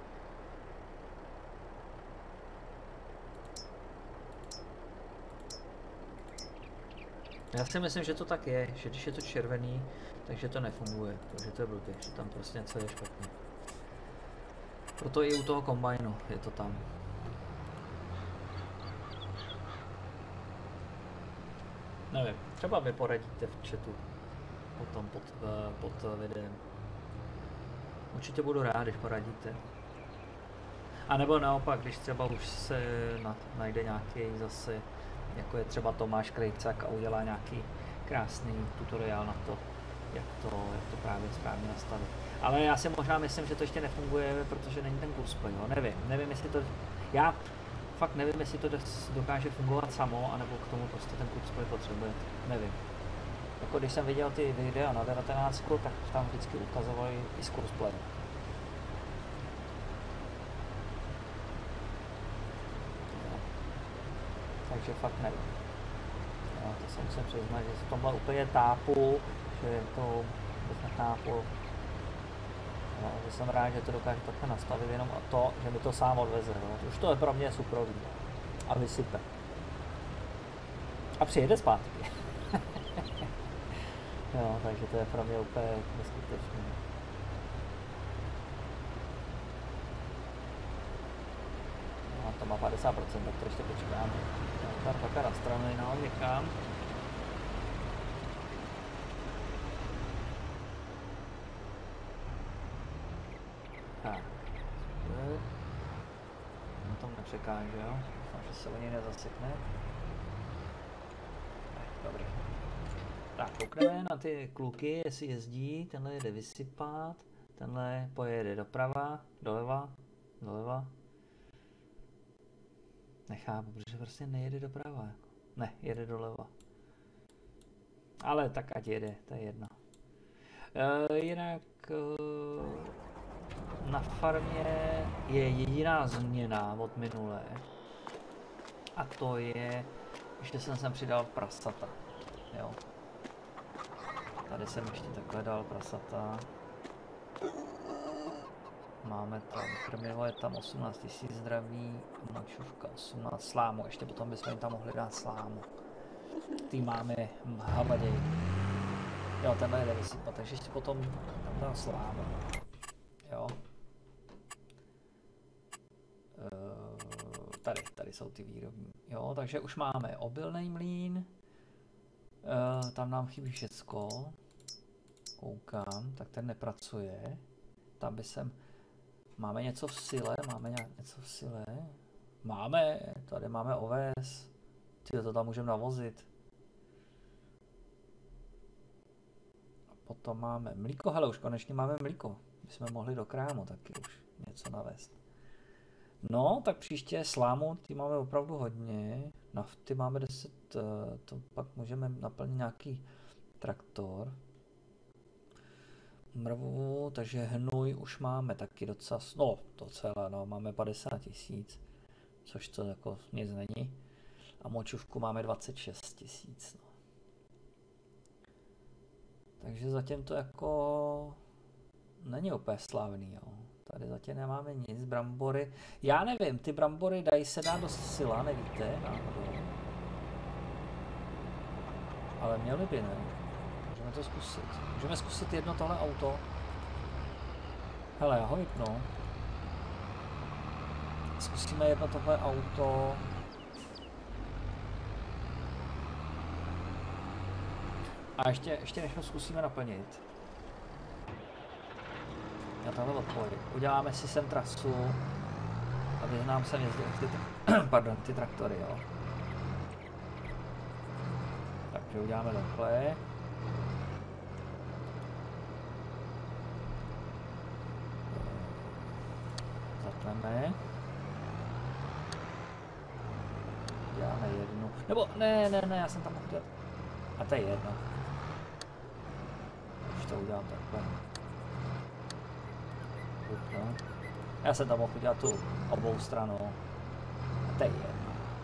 A: Já si myslím, že to tak je, že když je to červený, takže to nefunguje, takže to je blbě, že tam prostě něco je špatně. Proto i u toho kombajnu je to tam. Nevím, třeba mi poradíte v chatu potom pod videem. Určitě budu rád, když poradíte. A nebo naopak, když třeba už se najde nějaký zase, jako je třeba Tomáš Krejcak a udělá nějaký krásný tutoriál na to, jak to právě správně nastavit. Ale já si možná myslím, že to ještě nefunguje, protože není ten Courseplay, jo, nevím, jestli to, já fakt nevím, jestli to dokáže fungovat samo, anebo k tomu prostě ten Courseplay potřebuje, nevím. Jako když jsem viděl ty videa na 19, tak tam vždycky ukazovali i z Courseplay. Takže fakt nevím. Já to se musím přiznat, že v tomhle úplně tápu, že to vůbec nechápu. No, že jsem rád, že to dokáže takhle nastavit, jenom a to, že mi to sám odveze. No. Už to je pro mě suprový. A vysype. A přijede zpátky. Jo, takže to je pro mě úplně neskutečné. No, to má 50%, tak to ještě počkáme. Tady taká na stranu jinou někam. Tak. Na tom nepřekáže, jo? Doufám, že se o něj nezasekne. Dobrý. Tak, koukneme na ty kluky, jestli jezdí. Tenhle jede vysypat. Tenhle pojede doprava, doleva. Nechápu, protože prostě nejede doprava. Ne, jede doleva. Ale tak ať jede, to je jedno. Jinak na farmě je jediná změna od minulé. A to je, že jsem sem přidal prasata. Jo. Tady jsem ještě takhle dal prasata. Máme tam krmivo, je tam 18 000 zdraví, močovka 18, slámu, ještě potom bychom jim tam mohli dát slámu. Ty máme havaděj. Jo, tenhle jde vysypat, takže ještě potom tam dám slámu. Jo. Tady jsou ty výrobní. Jo, takže už máme obilný mlýn. Tam nám chybí všecko. Koukám, tak ten nepracuje. Tam by jsem... Máme něco v sile? Máme, tady máme oves. Tyjo, to tam můžeme navozit. A potom máme mlíko, hele, už konečně máme mlíko. My jsme mohli do krámu taky už něco navést. No, tak příště slámu, ty máme opravdu hodně. Nafty máme 10, to pak můžeme naplnit nějaký traktor. Mrvu, takže hnůj už máme taky docela, no, máme 50 000, což to jako nic není. A močůvku máme 26 000, no. Takže zatím to jako není úplně slavný, jo. Tady zatím nemáme nic, brambory. Já nevím, ty brambory dají se dát do sila, nevíte, náhodou. Ale měli by, ne? Můžeme to zkusit. Můžeme zkusit jedno tohle auto. Hele, já ho vypnu. Zkusíme jedno tohle auto. A ještě než ho zkusíme naplnit. Já tohle odpojím. Uděláme si sem trasu, aby nám sem jezdili ty traktory, jo. Takže uděláme takhle. Zapneme. Děláme jednu. Nebo ne, já jsem tam mohl dělat. A to je jedno. Už to udělám takhle. Já jsem tam mohl udělat tu obou stranu. A to je jedno.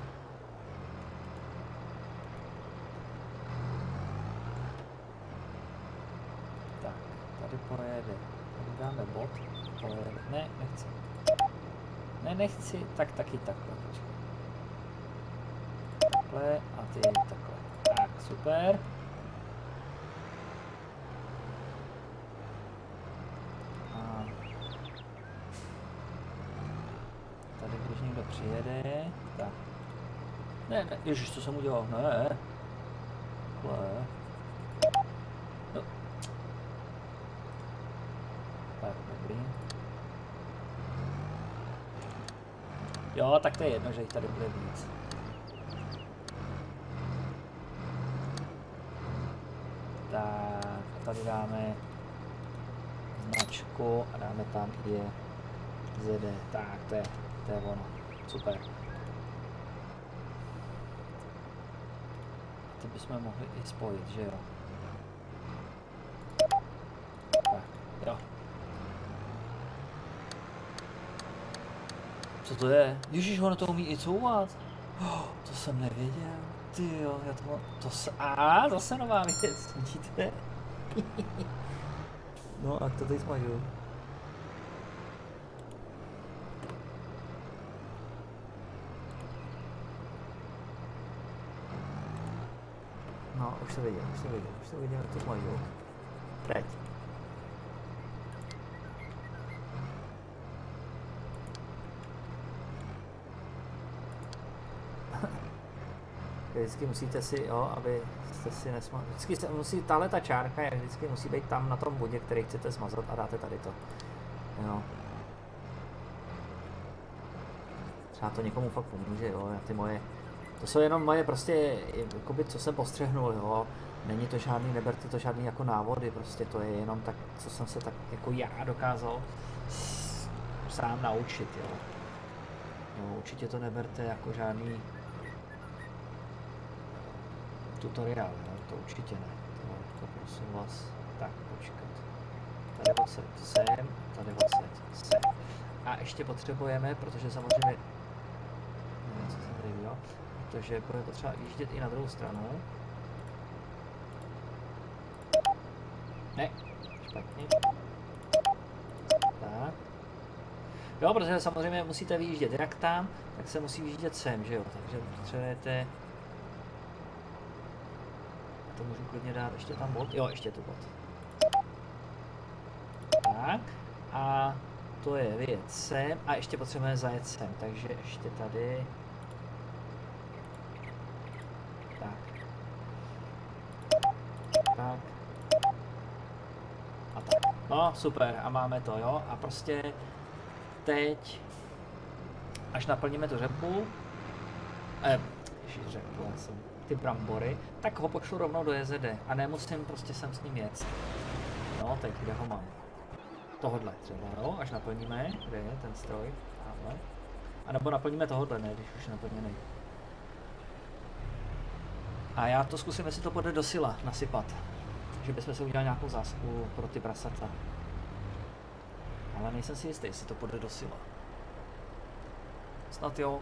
A: Tak, tady pojede. Tady dáme bod. Pojede. Ne, nechci. Ne, nechci. Tak taky takhle. Takhle a ty takhle. Tak, super. A tady, když někdo přijede, tak. Ne, ježiš, co jsem udělal? Ne. Takhle. No. Tak, dobrý. Jo, tak to je jedno, že jich tady bude víc. Tak, tady dáme značku a dáme tam je ZD. Tak, to je ono. Super. Ty bychom mohli i spojit, že jo? Tak, jo. Co to je? Ježíš, ono to umí i couvat. Oh, to jsem nevěděl. Ty jo, já to se... zase nová věc, vidíte? No a to teď smažu. No, už to viděl, to smažu. Teď. Vždycky musíte si, jo, aby jste si nesmazali. Vždycky se musí, tahle ta čárka je, vždycky musí být tam na tom bodě, který chcete smazat a dáte tady to. Jo. Třeba to někomu fakt pomůže, jo, ty moje, to jsou jenom moje prostě, jakoby, co jsem postřehnul, jo. Není to žádný, neberte to žádný jako návody, prostě to je jenom tak, co jsem se tak jako já dokázal sám naučit, jo. No, určitě to neberte jako žádný tutoriál, no, to určitě ne, to prosím vás, tak počkat, tady odsaď sem, tady odsaď sem. A ještě potřebujeme, protože samozřejmě, nevím, co jsem tady dělal, protože bude potřeba jíždět i na druhou stranu. Ne, špatně. Tak. Jo, protože samozřejmě musíte vyjíždět jak tam, tak se musí vyjíždět sem, že jo, takže potřebujete. To můžu klidně dát ještě tam bod. Jo, ještě tu bod. Tak. A to je vyjet sem a ještě potřebujeme zajet sem, takže ještě tady. Tak. Tak. A tak. No, super. A máme to, jo. A prostě teď, až naplníme tu řepu, řepu, já jsem ty brambory, tak ho pošlu rovnou do JZD a nemusím prostě sem s ním jet. No, teď kde ho mám? Tohodle třeba, no, až naplníme, kde je ten stroj, tamhle. A nebo naplníme tohodle, ne, když už je naplněný. A já to zkusím, jestli to půjde do sila nasypat. Že bychom si udělali nějakou zásobu pro ty prasata. Ale nejsem si jistý, jestli to půjde do sila. Snad jo.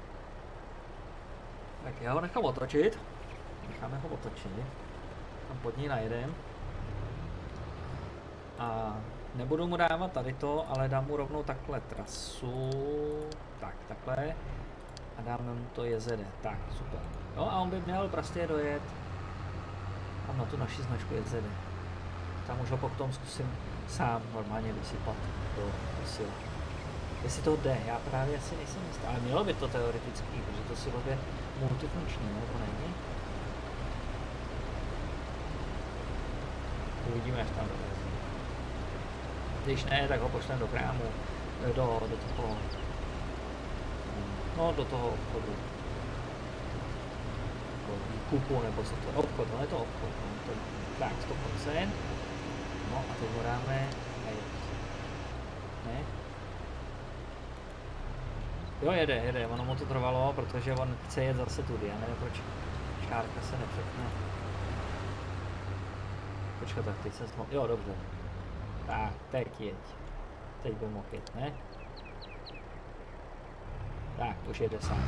A: Tak já ho nechám otočit. Necháme ho otočit. Tam pod ní najedem. A nebudu mu dávat tady to, ale dám mu rovnou takhle trasu. Tak, takhle. A dáme mu to JZD. Tak, super. No a on by měl prostě dojet tam na tu naši značku JZD. Tam už ho potom zkusím sám normálně vysypat do sila. Jestli to jde, já právě asi nejsem jistý, ale mělo by to teoreticky, protože to silo je multifunkční, nebo není? Uvidíme, až tam dovezí. Když ne, tak ho pošlem do krámu, do toho, no do toho obchodu. nákupu, nebo co to je obchod, no je to obchod, no, to, tak 100%, no a teď ho dáme a ne? Jo, jede, ono mu to trvalo, protože on chce jet zase tudy, já nevím proč čárka se nepřepne. Počkat, tak teď se jo, dobře. Tak, teď jeď. Teď by mohl jet, ne? Tak, už jede sám.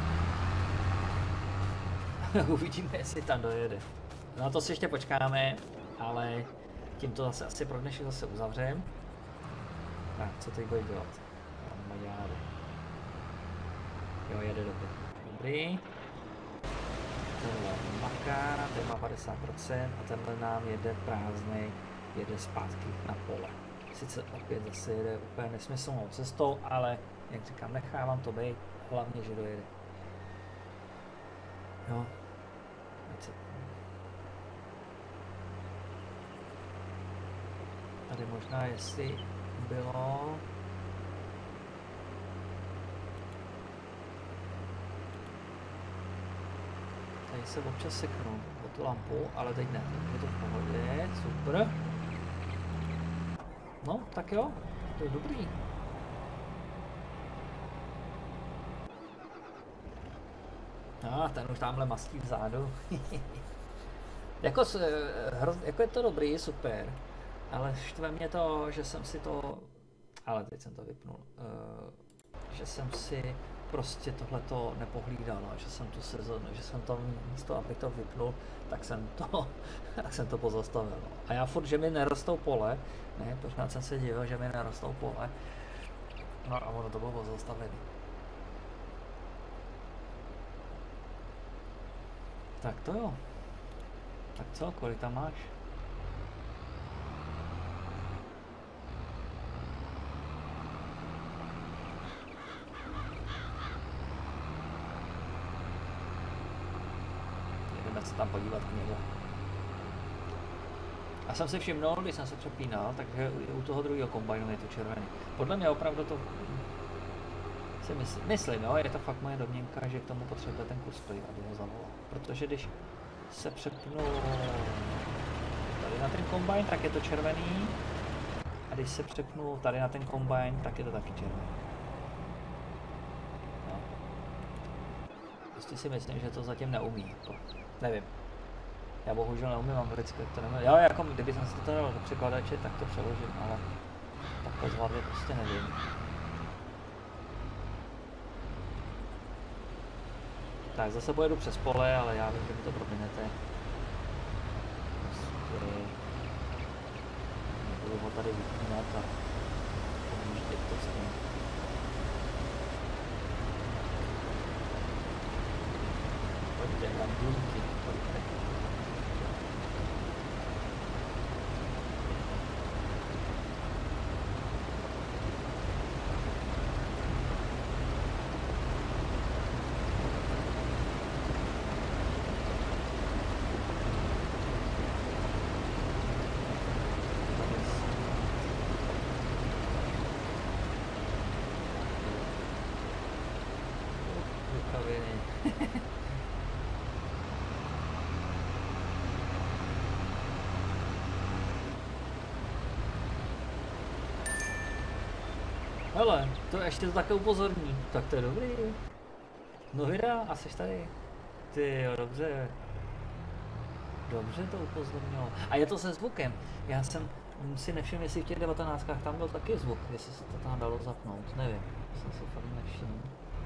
A: Uvidíme, jestli tam dojede. Na to si ještě počkáme, ale tím to zase asi pro dnešek zase uzavřem. Tak, co teď bude dělat? Maďáru. Jo, jede dobře. Dobrý. Tenhle maká, ten má 50% a tenhle nám jede prázdnej, jede zpátky na pole. Sice opět zase jede úplně nesmyslnou cestou, ale jak říkám, nechávám to být, hlavně, že dojede. Jo. Tady možná, jestli bylo... Tady se občas seknu o tu lampu, ale teď ne, je to v pohodě, super. No, tak jo, to je dobrý. Ten už tamhle mastí vzadu. jako je to dobrý, super, ale štve mě to, že jsem si to, ale teď jsem to vypnul, že jsem si prostě tohleto nepohlídal, že jsem tu sezonu, že jsem to místo, abych to vypnul, tak jsem to pozastavil. A já furt, že mi nerostou pole, ne, pořád jsem se divil, že mi nerostou pole, no a ono to bylo pozastavené. Tak to jo. Tak co, kolik tam máš? Jdeme se tam podívat k němu. A jsem si všimnul, když jsem se přepínal, takže u toho druhého kombajnu je to červený. Podle mě opravdu to si myslím, jo, je to fakt moje domněnka, že k tomu potřebuje ten cosplay, aby ho zavolal. Protože když se přepnu tady na ten kombajn, tak je to červený. A když se přepnu tady na ten kombajn, tak je to taky červený. No. Prostě si myslím, že to zatím neumí. Jako. Nevím. Já bohužel neumím anglicky, to nevím. Já jako kdyby jsem si to dal do překladače, tak to přeložím, ale takhle z hlavy prostě nevím. Tak zase pojedu přes pole, ale já vím, že mi to prominete. Nebudu ho tady vypínat a pomůžete to s tím. Pojďte, tam důlky, pojďte. Hele, to ještě to také upozorní, tak to je dobrý. No hydá, a seš tady. Ty jo, dobře. Dobře to upozornilo. A je to se zvukem. Já jsem si nevšiml, jestli v těch 19 tam byl taky zvuk, jestli se to tam dalo zapnout, nevím. Jsem si fakt nevšiml.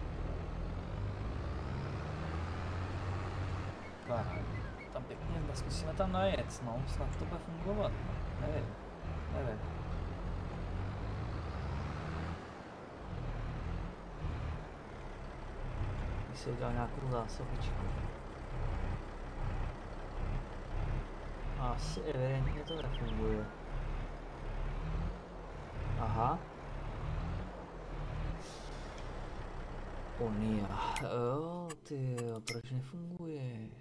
A: Tak, tam pěkně, zkusíme tam najet, no, snad to bude fungovat, no. Nevím. Když si udělal nějakou zásobičku. Asi evidentně to nefunguje. Aha. Onia. Jo, tyjo, proč nefunguješ?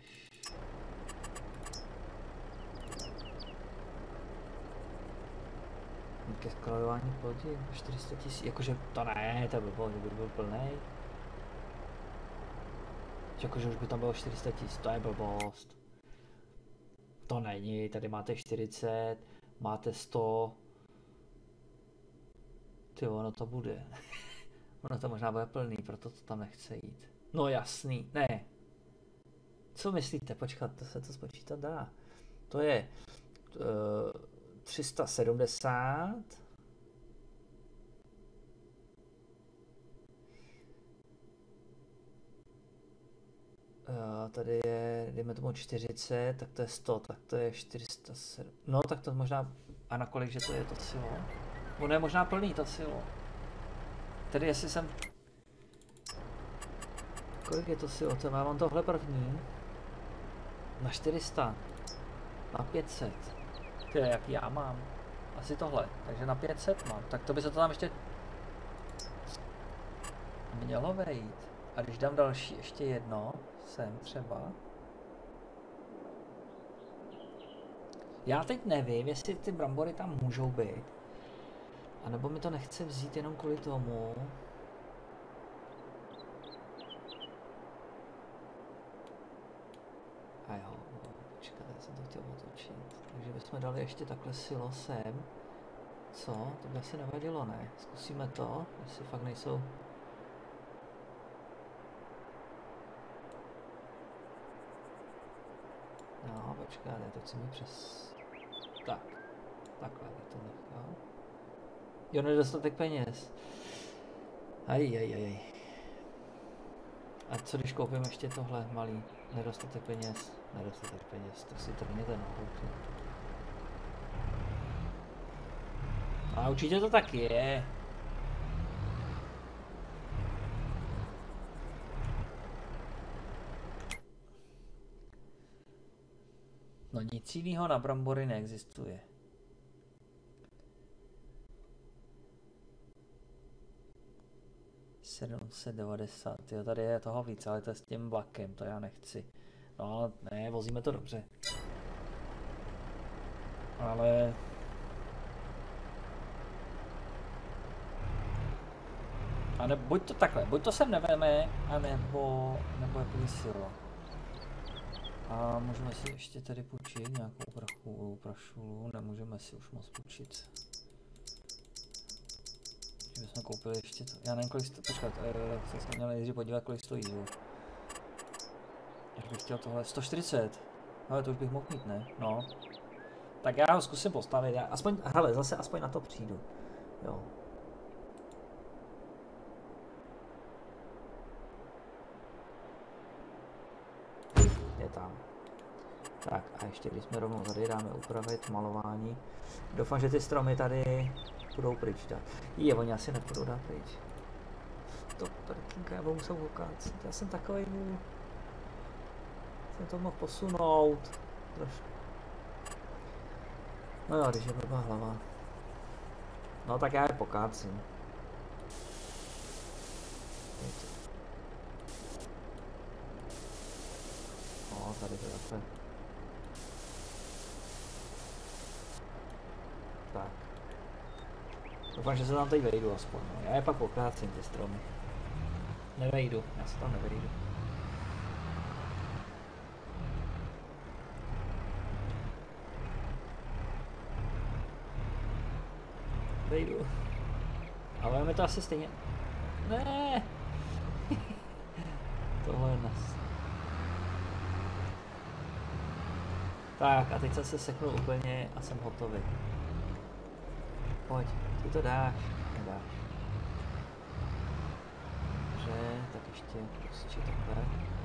A: Ke skladování plodin, 400 000, jakože to ne, to by bylo, že by byl plnej. Jakože už by tam bylo 400 000, to je blbost. To není, tady máte 40, máte 100. Ty ono to bude. Ono to možná bude plný, proto to tam nechce jít. No jasný, ne. Co myslíte? Počkat, to se to spočítat dá. To je 370. Tady je, dejme tomu 40, tak to je 100, tak to je 407. No tak to možná, a na kolik, že to je to silo? Ono je možná plný to silo. Tedy jestli jsem... Kolik je to silo? To mám tohle první. Na 400. Na 500. Ty, jaký já mám? Asi tohle. Takže na 500 mám. Tak to by se to tam ještě... mělo vejít. A když dám další ještě jedno, sem třeba. Já teď nevím, jestli ty brambory tam můžou být. A nebo mi to nechce vzít jenom kvůli tomu. A jo, počkat, já jsem to chtěl otočit. Takže bychom dali ještě takhle silo sem. Co? To by asi nevadilo, ne? Zkusíme to, jestli fakt nejsou... No, počkat, teď jsem mi přes... Tak, takhle bych to nechal. Jo, nedostatek peněz. Aj. A co když koupím ještě tohle malý? Nedostatek peněz, to si trhněte nahoru. A určitě to tak je. No nic jiného na brambory neexistuje. $790, jo, tady je toho víc, ale to je s tím vlakem, to já nechci. No, ne, vozíme to dobře. Ale... A ne, buď to takhle, buď to sem neveme, anebo je plný silo. A můžeme si ještě tady půjčit nějakou prašulu, nemůžeme si už moc půjčit. Že bychom koupili ještě to, já nevím kolik stojí, počkat, se jsme měli nejdřív podívat kolik stojí zvuk. Jak bych chtěl tohle, 140, ale to už bych mohl mít, ne? No. Tak já ho zkusím postavit, já aspoň, hele, zase aspoň na to přijdu, jo. Je tam. Tak a ještě když jsme rovnou tady dáme upravit malování. Doufám, že ty stromy tady budou pryč dát. Oni asi nepůjdou dát pryč. To prkínka, já budu muset ukácet. Já jsem takovej můj. Jsem to mohl posunout. Trošku. No jo, když je blbá hlava. No tak já je pokácím. No, tady to takhle. Tak. Doufám, že se tam teď vejdu aspoň. No. Já je pak pokrácím ty stromy. Nevejdu, já se tam nevejdu. Vejdu. Ale mi to asi stejně... Ne. Tohle je nás. Tak a teď jsem se seknul úplně a jsem hotový. Pojď, ty to dáš. Nedáš. Dobře, tak ještě takhle.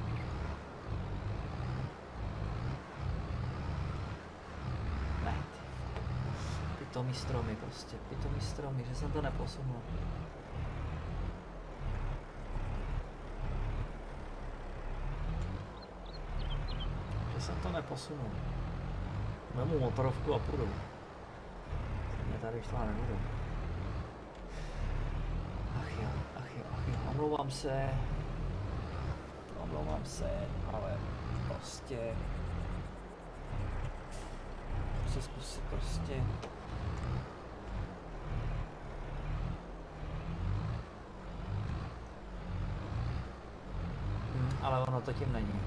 A: Ne, pitomý stromy prostě, pitomý stromy, že jsem to neposunul. Že jsem to neposunul. Vemu motorovku a půjdu. Mě tady štvá nebudu. Ach jo, omlouvám se, ale prostě chci zkusit prostě. Ale ale ono to tím není.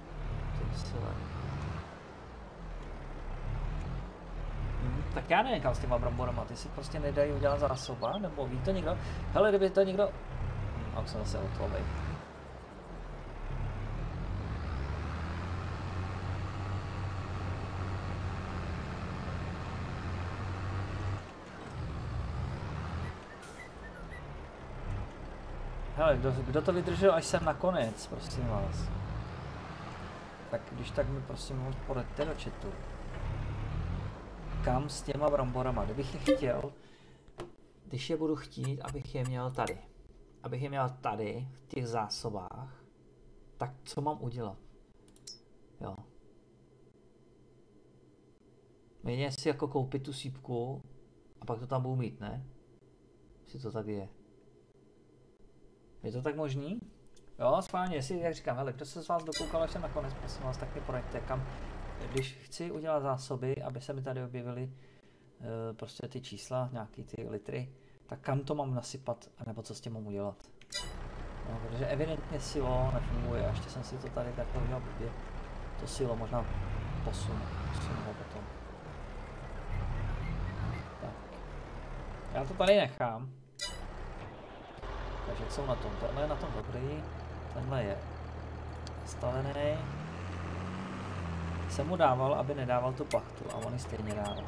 A: Tak já nevím, kam s těma bramborama, ty si prostě nedají udělat zásoba, nebo ví to někdo? Hele, kdyby to někdo... A už jsem zase hotovej. Hele, kdo to vydržel až sem nakonec, prosím vás. Tak když tak mi prosím poraďte do chatu. Kam s těma bramborama, kdybych je chtěl, když je budu chtít, abych je měl tady. Abych je měl tady, v těch zásobách, tak co mám udělat? Jo. Méně si jako koupit tu sípku a pak to tam budu mít, ne? Jestli to tak je. Je to tak možný? Jo, schválně, jestli, jak říkám, hele, kdo se z vás dokoukal až nakonec, prosím vás, tak mi poraďte, kam, když chci udělat zásoby, aby se mi tady objevily prostě ty čísla, nějaký ty litry, tak kam to mám nasypat, anebo co s tím mám udělat. No, protože evidentně silo nefunguje, a ještě jsem si to tady takhle udělal blbě. To silo možná posunu ho potom. Tak. Já to tady nechám. Takže jak jsou na tom? Tenhle je na tom dobrý, tenhle je stavený. Jsem mu dával, aby nedával tu plachtu a on ji stejně dával.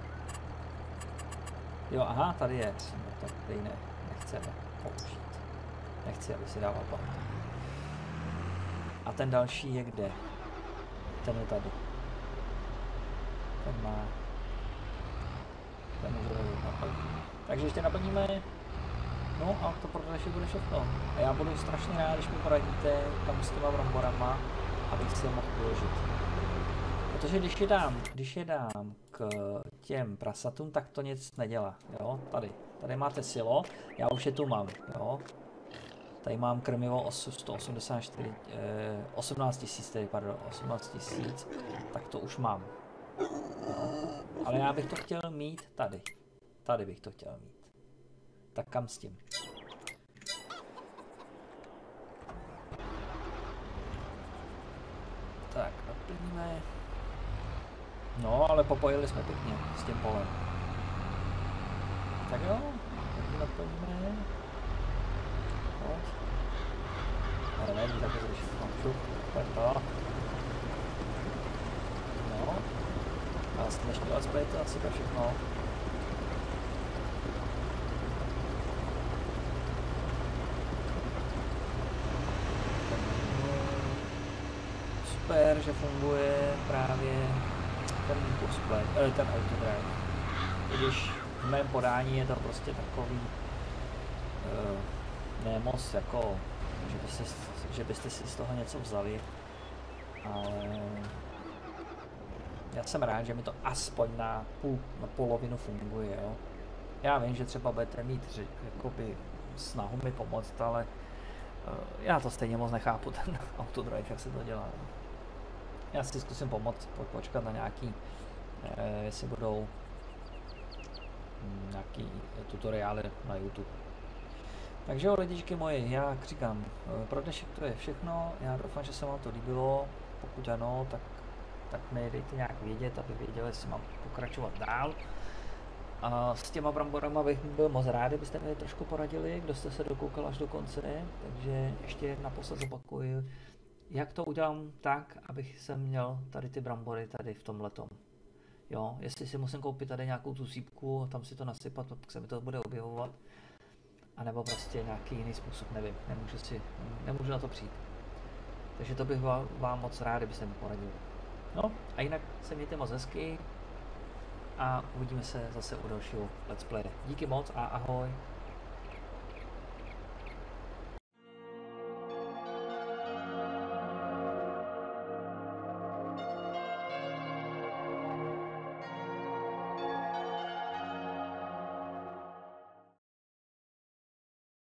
A: Jo, aha, tady je, tak tady nechceme použít. Nechci, aby si dával plachtu. A ten další je kde? Ten je tady. Ten má... Ten může naplnit. Takže ještě naplníme. No a to pro dnešek bude všechno. A já budu strašně rád, když mi poradíte, kam s těma bramborama, abych si je mohl vyložit. Protože když je dám k těm prasatům, tak to nic nedělá, jo, tady máte silo, já už je tu mám, jo. Tady mám krmivo 184, 18 000, tedy pardon, 18 000, tak to už mám. Jo. Ale já bych to chtěl mít tady bych to chtěl mít. Tak kam s tím? Tak, naplníme. No, ale popojili jsme pěkně s tím polem. Tak jo, taky naplníme. Pojď. Ale nevím, tak to zrušit. To je to. No. A z dnešní let's play to asi to všechno. Super, že funguje právě ten cosplay, ten autodrive. I když v mém podání je to prostě takový ne moc jako, že byste si z toho něco vzali, ale já jsem rád, že mi to aspoň na polovinu funguje, jo. Já vím, že třeba budete mít jakoby snahu mi pomoct, ale já to stejně moc nechápu, ten autodrive, jak se to dělá. Já si zkusím pomoct, počkat na nějaký, jestli budou nějaký tutoriály na YouTube. Takže jo, lidičky moje, já říkám, pro dnešek to je všechno, já doufám, že se vám to líbilo, pokud ano, tak mi dejte nějak vědět, aby věděli, jestli mám pokračovat dál. A s těma bramborama bych byl moc rád, kdybyste mi trošku poradili, kdo jste se dokoukal až do konce, takže ještě naposled zopakuju, jak to udělám tak, abych se měl tady ty brambory tady v tomhletom. Jo, jestli si musím koupit tady nějakou tu sípku a tam si to nasypat, pak se mi to bude objevovat. A nebo prostě nějaký jiný způsob, nevím, nemůžu na to přijít. Takže to bych vám moc rád, kdybyste mi poradili. No a jinak se mějte moc hezky a uvidíme se zase u dalšího let's play. Díky moc a ahoj.